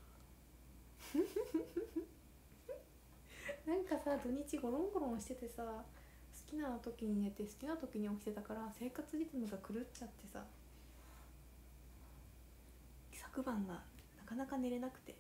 なんかさ、土日ゴロンゴロンしててさ、好きな時に寝て好きな時に起きてたから、生活リズムが狂っちゃってさ、昨晩がなかなか寝れなくて、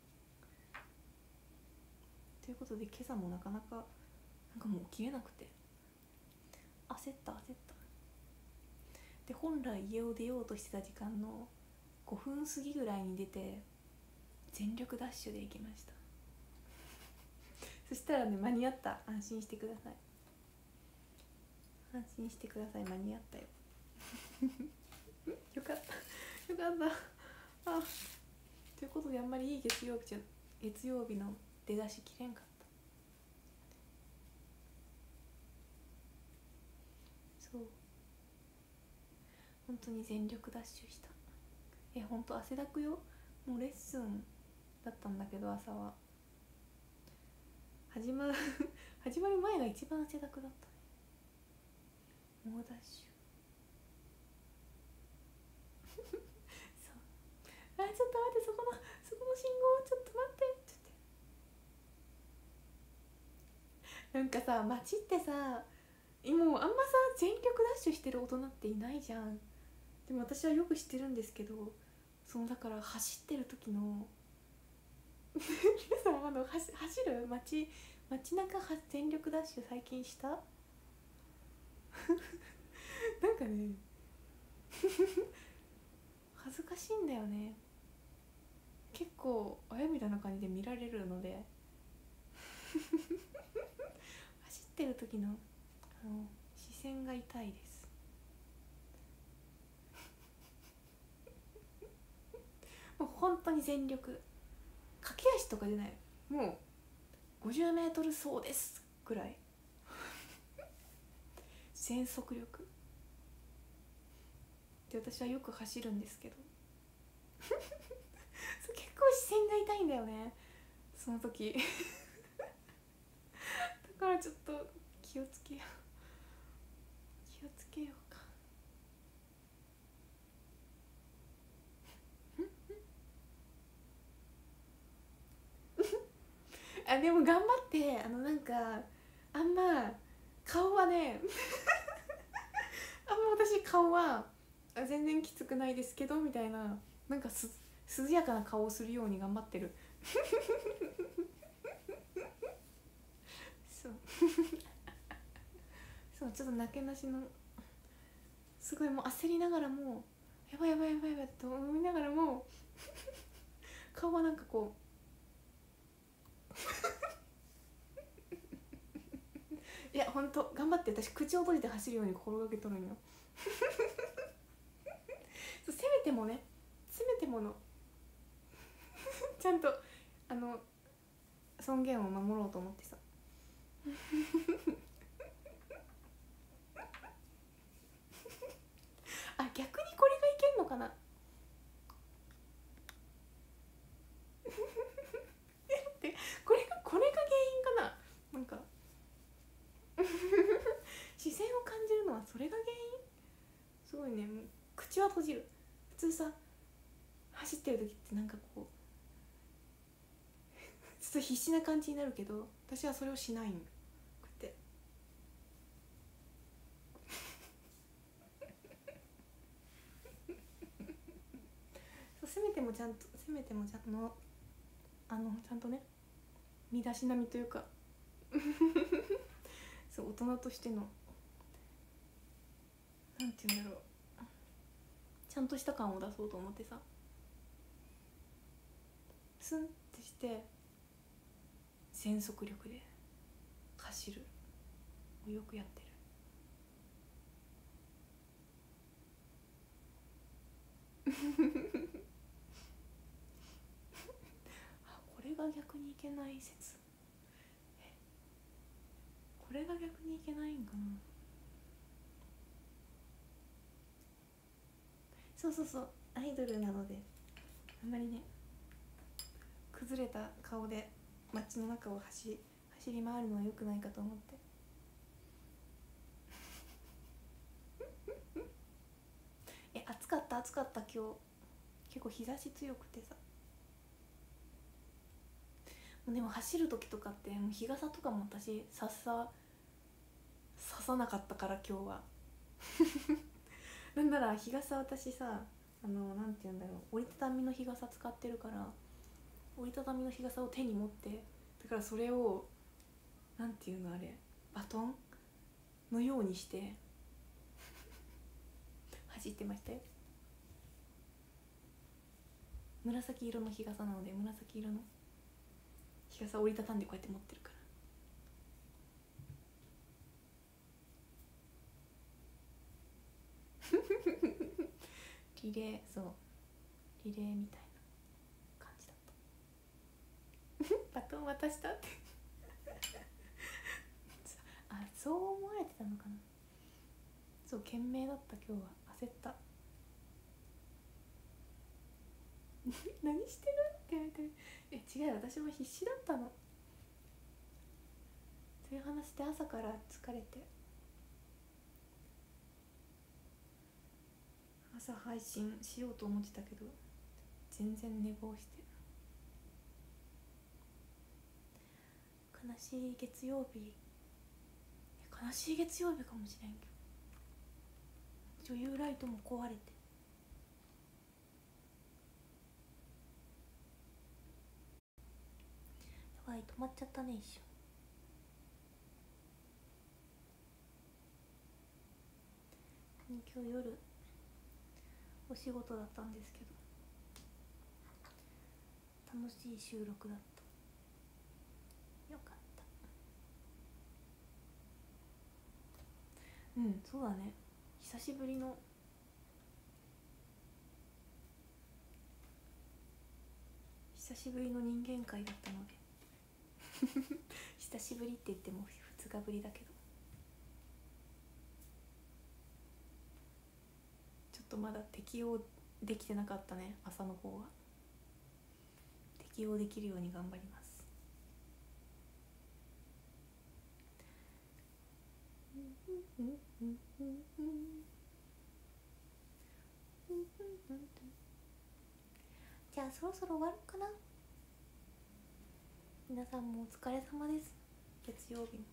ということで今朝もなかなかなんかもう起きれなくて焦ったで、本来家を出ようとしてた時間の5分過ぎぐらいに出て全力ダッシュで行きました。そしたらね、間に合った。安心してください、安心してください、間に合ったよ。よかったよかった。あ、ということであんまりいい月曜日の出だしきれんかった。そう、本当に全力ダッシュした。本当汗だくよ。もうレッスンだったんだけど、朝は始まる前が一番汗だくだったね。猛ダッシュ。そう、ちょっと待って、そこの信号ちょっと待ってってなんかさ、街ってさ、もうあんまさ全力ダッシュしてる大人っていないじゃん。でも私はよく知ってるんですけど、だから走ってる時の皆さん走る街中全力ダッシュ最近した？なんかね恥ずかしいんだよね。結構親みたいな感じで見られるので走ってる時の視線が痛いです。もう本当に全力、駆け足とかじゃない、もう50メートル走ですぐらい全速力で私はよく走るんですけど結構視線が痛いんだよね、その時だからちょっと気をつけようか。でも頑張ってなんかあんま顔はねあんま私顔は全然きつくないですけどみたいな、なんか涼やかな顔をするように頑張ってるそうそう、ちょっとなけなしの、すごいもう焦りながらもやばいと思いながらも顔はなんかこういやほんと頑張って、私口を閉じて走るように心がけとるんよせめてものちゃんと尊厳を守ろうと思ってさ逆にこれがいけんのかなってこれが原因かな、なんか視線を感じるのはそれが原因。すごいね、もう口は閉じる。普通さ走ってる時ってなんかこうちょっと必死な感じになるけど、私はそれをしないんよ。こうやってそう、せめてもちゃんとちゃんとね、身だしなみというかそう大人としてのなんて言うんだろう、ちゃんとした感を出そうと思ってさ、スンってして全速力で走るをよくやってる。あ、これが逆にいけない説。これが逆にいけないんかな。そうそうそう、アイドルなのであんまりね、崩れた顔で街の中を走り回るのは良くないかと思って。暑かった今日。結構日差し強くてさ、もうでも走る時とかってもう日傘とかも私さなかったから今日は。なんなら日傘、私さ、なんて言うんだろう、折りたたみの日傘使ってるから、折りたたみの日傘を手に持って、だからそれをなんていうの、あれバトンのようにして走ってましたよ。紫色の日傘なので、紫色の日傘を折りたたんでこうやって持ってるから。リレー、そう、リレーみたいな感じだったバトン渡したってあ、そう思われてたのかな。そう、懸命だった。今日は焦った何してるって言われてる。違う、私も必死だったの。そういう話で朝から疲れて、朝配信しようと思ってたけど全然寝坊して。悲しい月曜日、悲しい月曜日かもしれんけど、女優ライトも壊れて、やばい、止まっちゃったね一瞬。今日夜お仕事だったんですけど、楽しい収録だった。よかった。うん、そうだね、久しぶりの人間界だったので久しぶりって言っても2日ぶりだけど、ちょっとまだ適応できてなかったね。朝の方は適応できるように頑張ります。じゃあそろそろ終わるかな。皆さんもお疲れ様です。月曜日も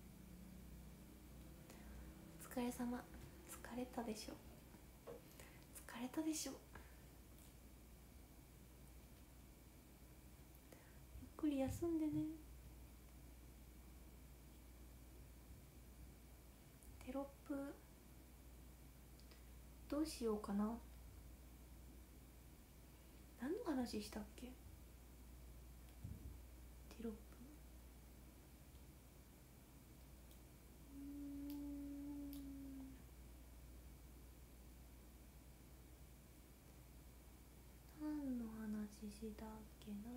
お疲れ様。疲れたでしょ。疲れたでしょ。ゆっくり休んでね。テロップどうしようかな。何の話したっけ。テロップ、何の話したっけな。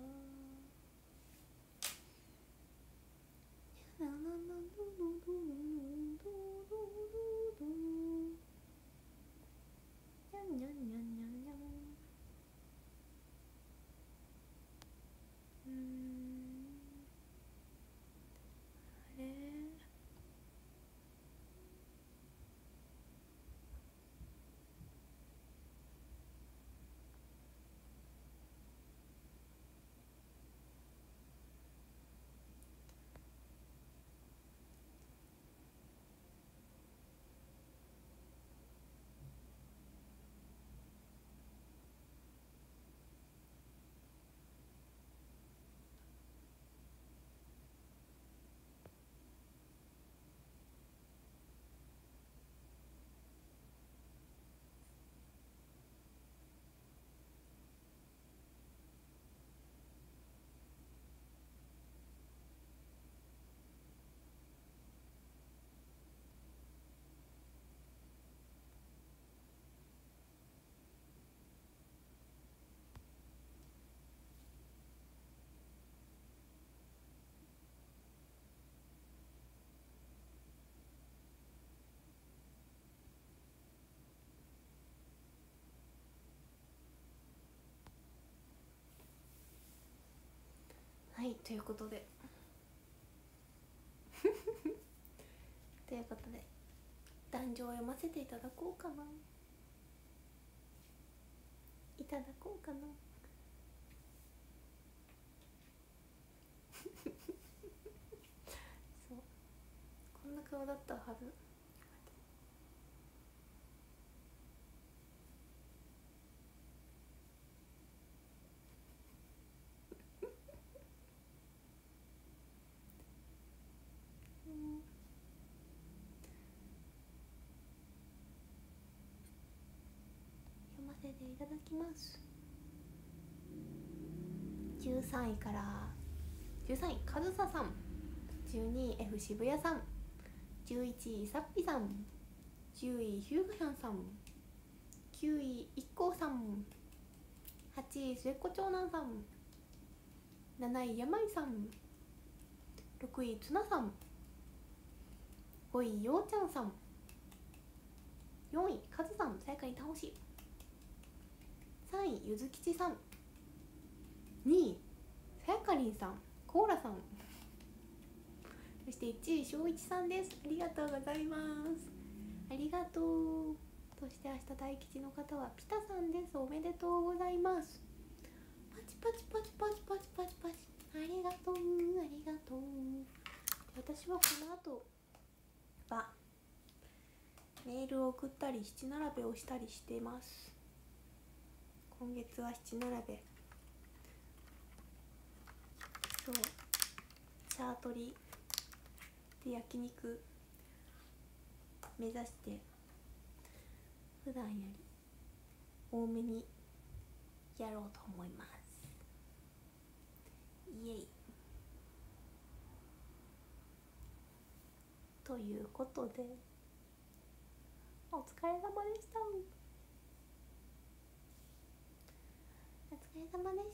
あれ、 ということでということで壇上を読ませていただこうかな。いただこうかな。そうこんな顔だったはず。読ませていただきます。13位から13位かずささん、12位 F 渋谷さん、11位さっぴさん、10位ヒューガヒャンさん、9位 IKKO さん、8位末っ子長男さん、7位山井さん、6位ツナさん、5位ようちゃんさん、4位カズさんさやかに倒し、3位ゆずきちさん、2位さやかりんさん、コーラさん、そして1位しょういちさんです。ありがとうございます。ありがとう。そして明日大吉の方はピタさんです。おめでとうございます。パチパチパチパチパチパチパチ、ありがとうありがとう。私はこの後はメールを送ったり七並べをしたりしています。今月は七並べ、そうチャートリで焼肉目指して普段より多めにやろうと思います。イエイ。ということでお疲れ様でした。お疲れ様でした。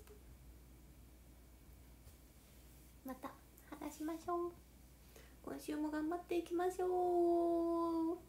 また話しましょう。今週も頑張っていきましょう。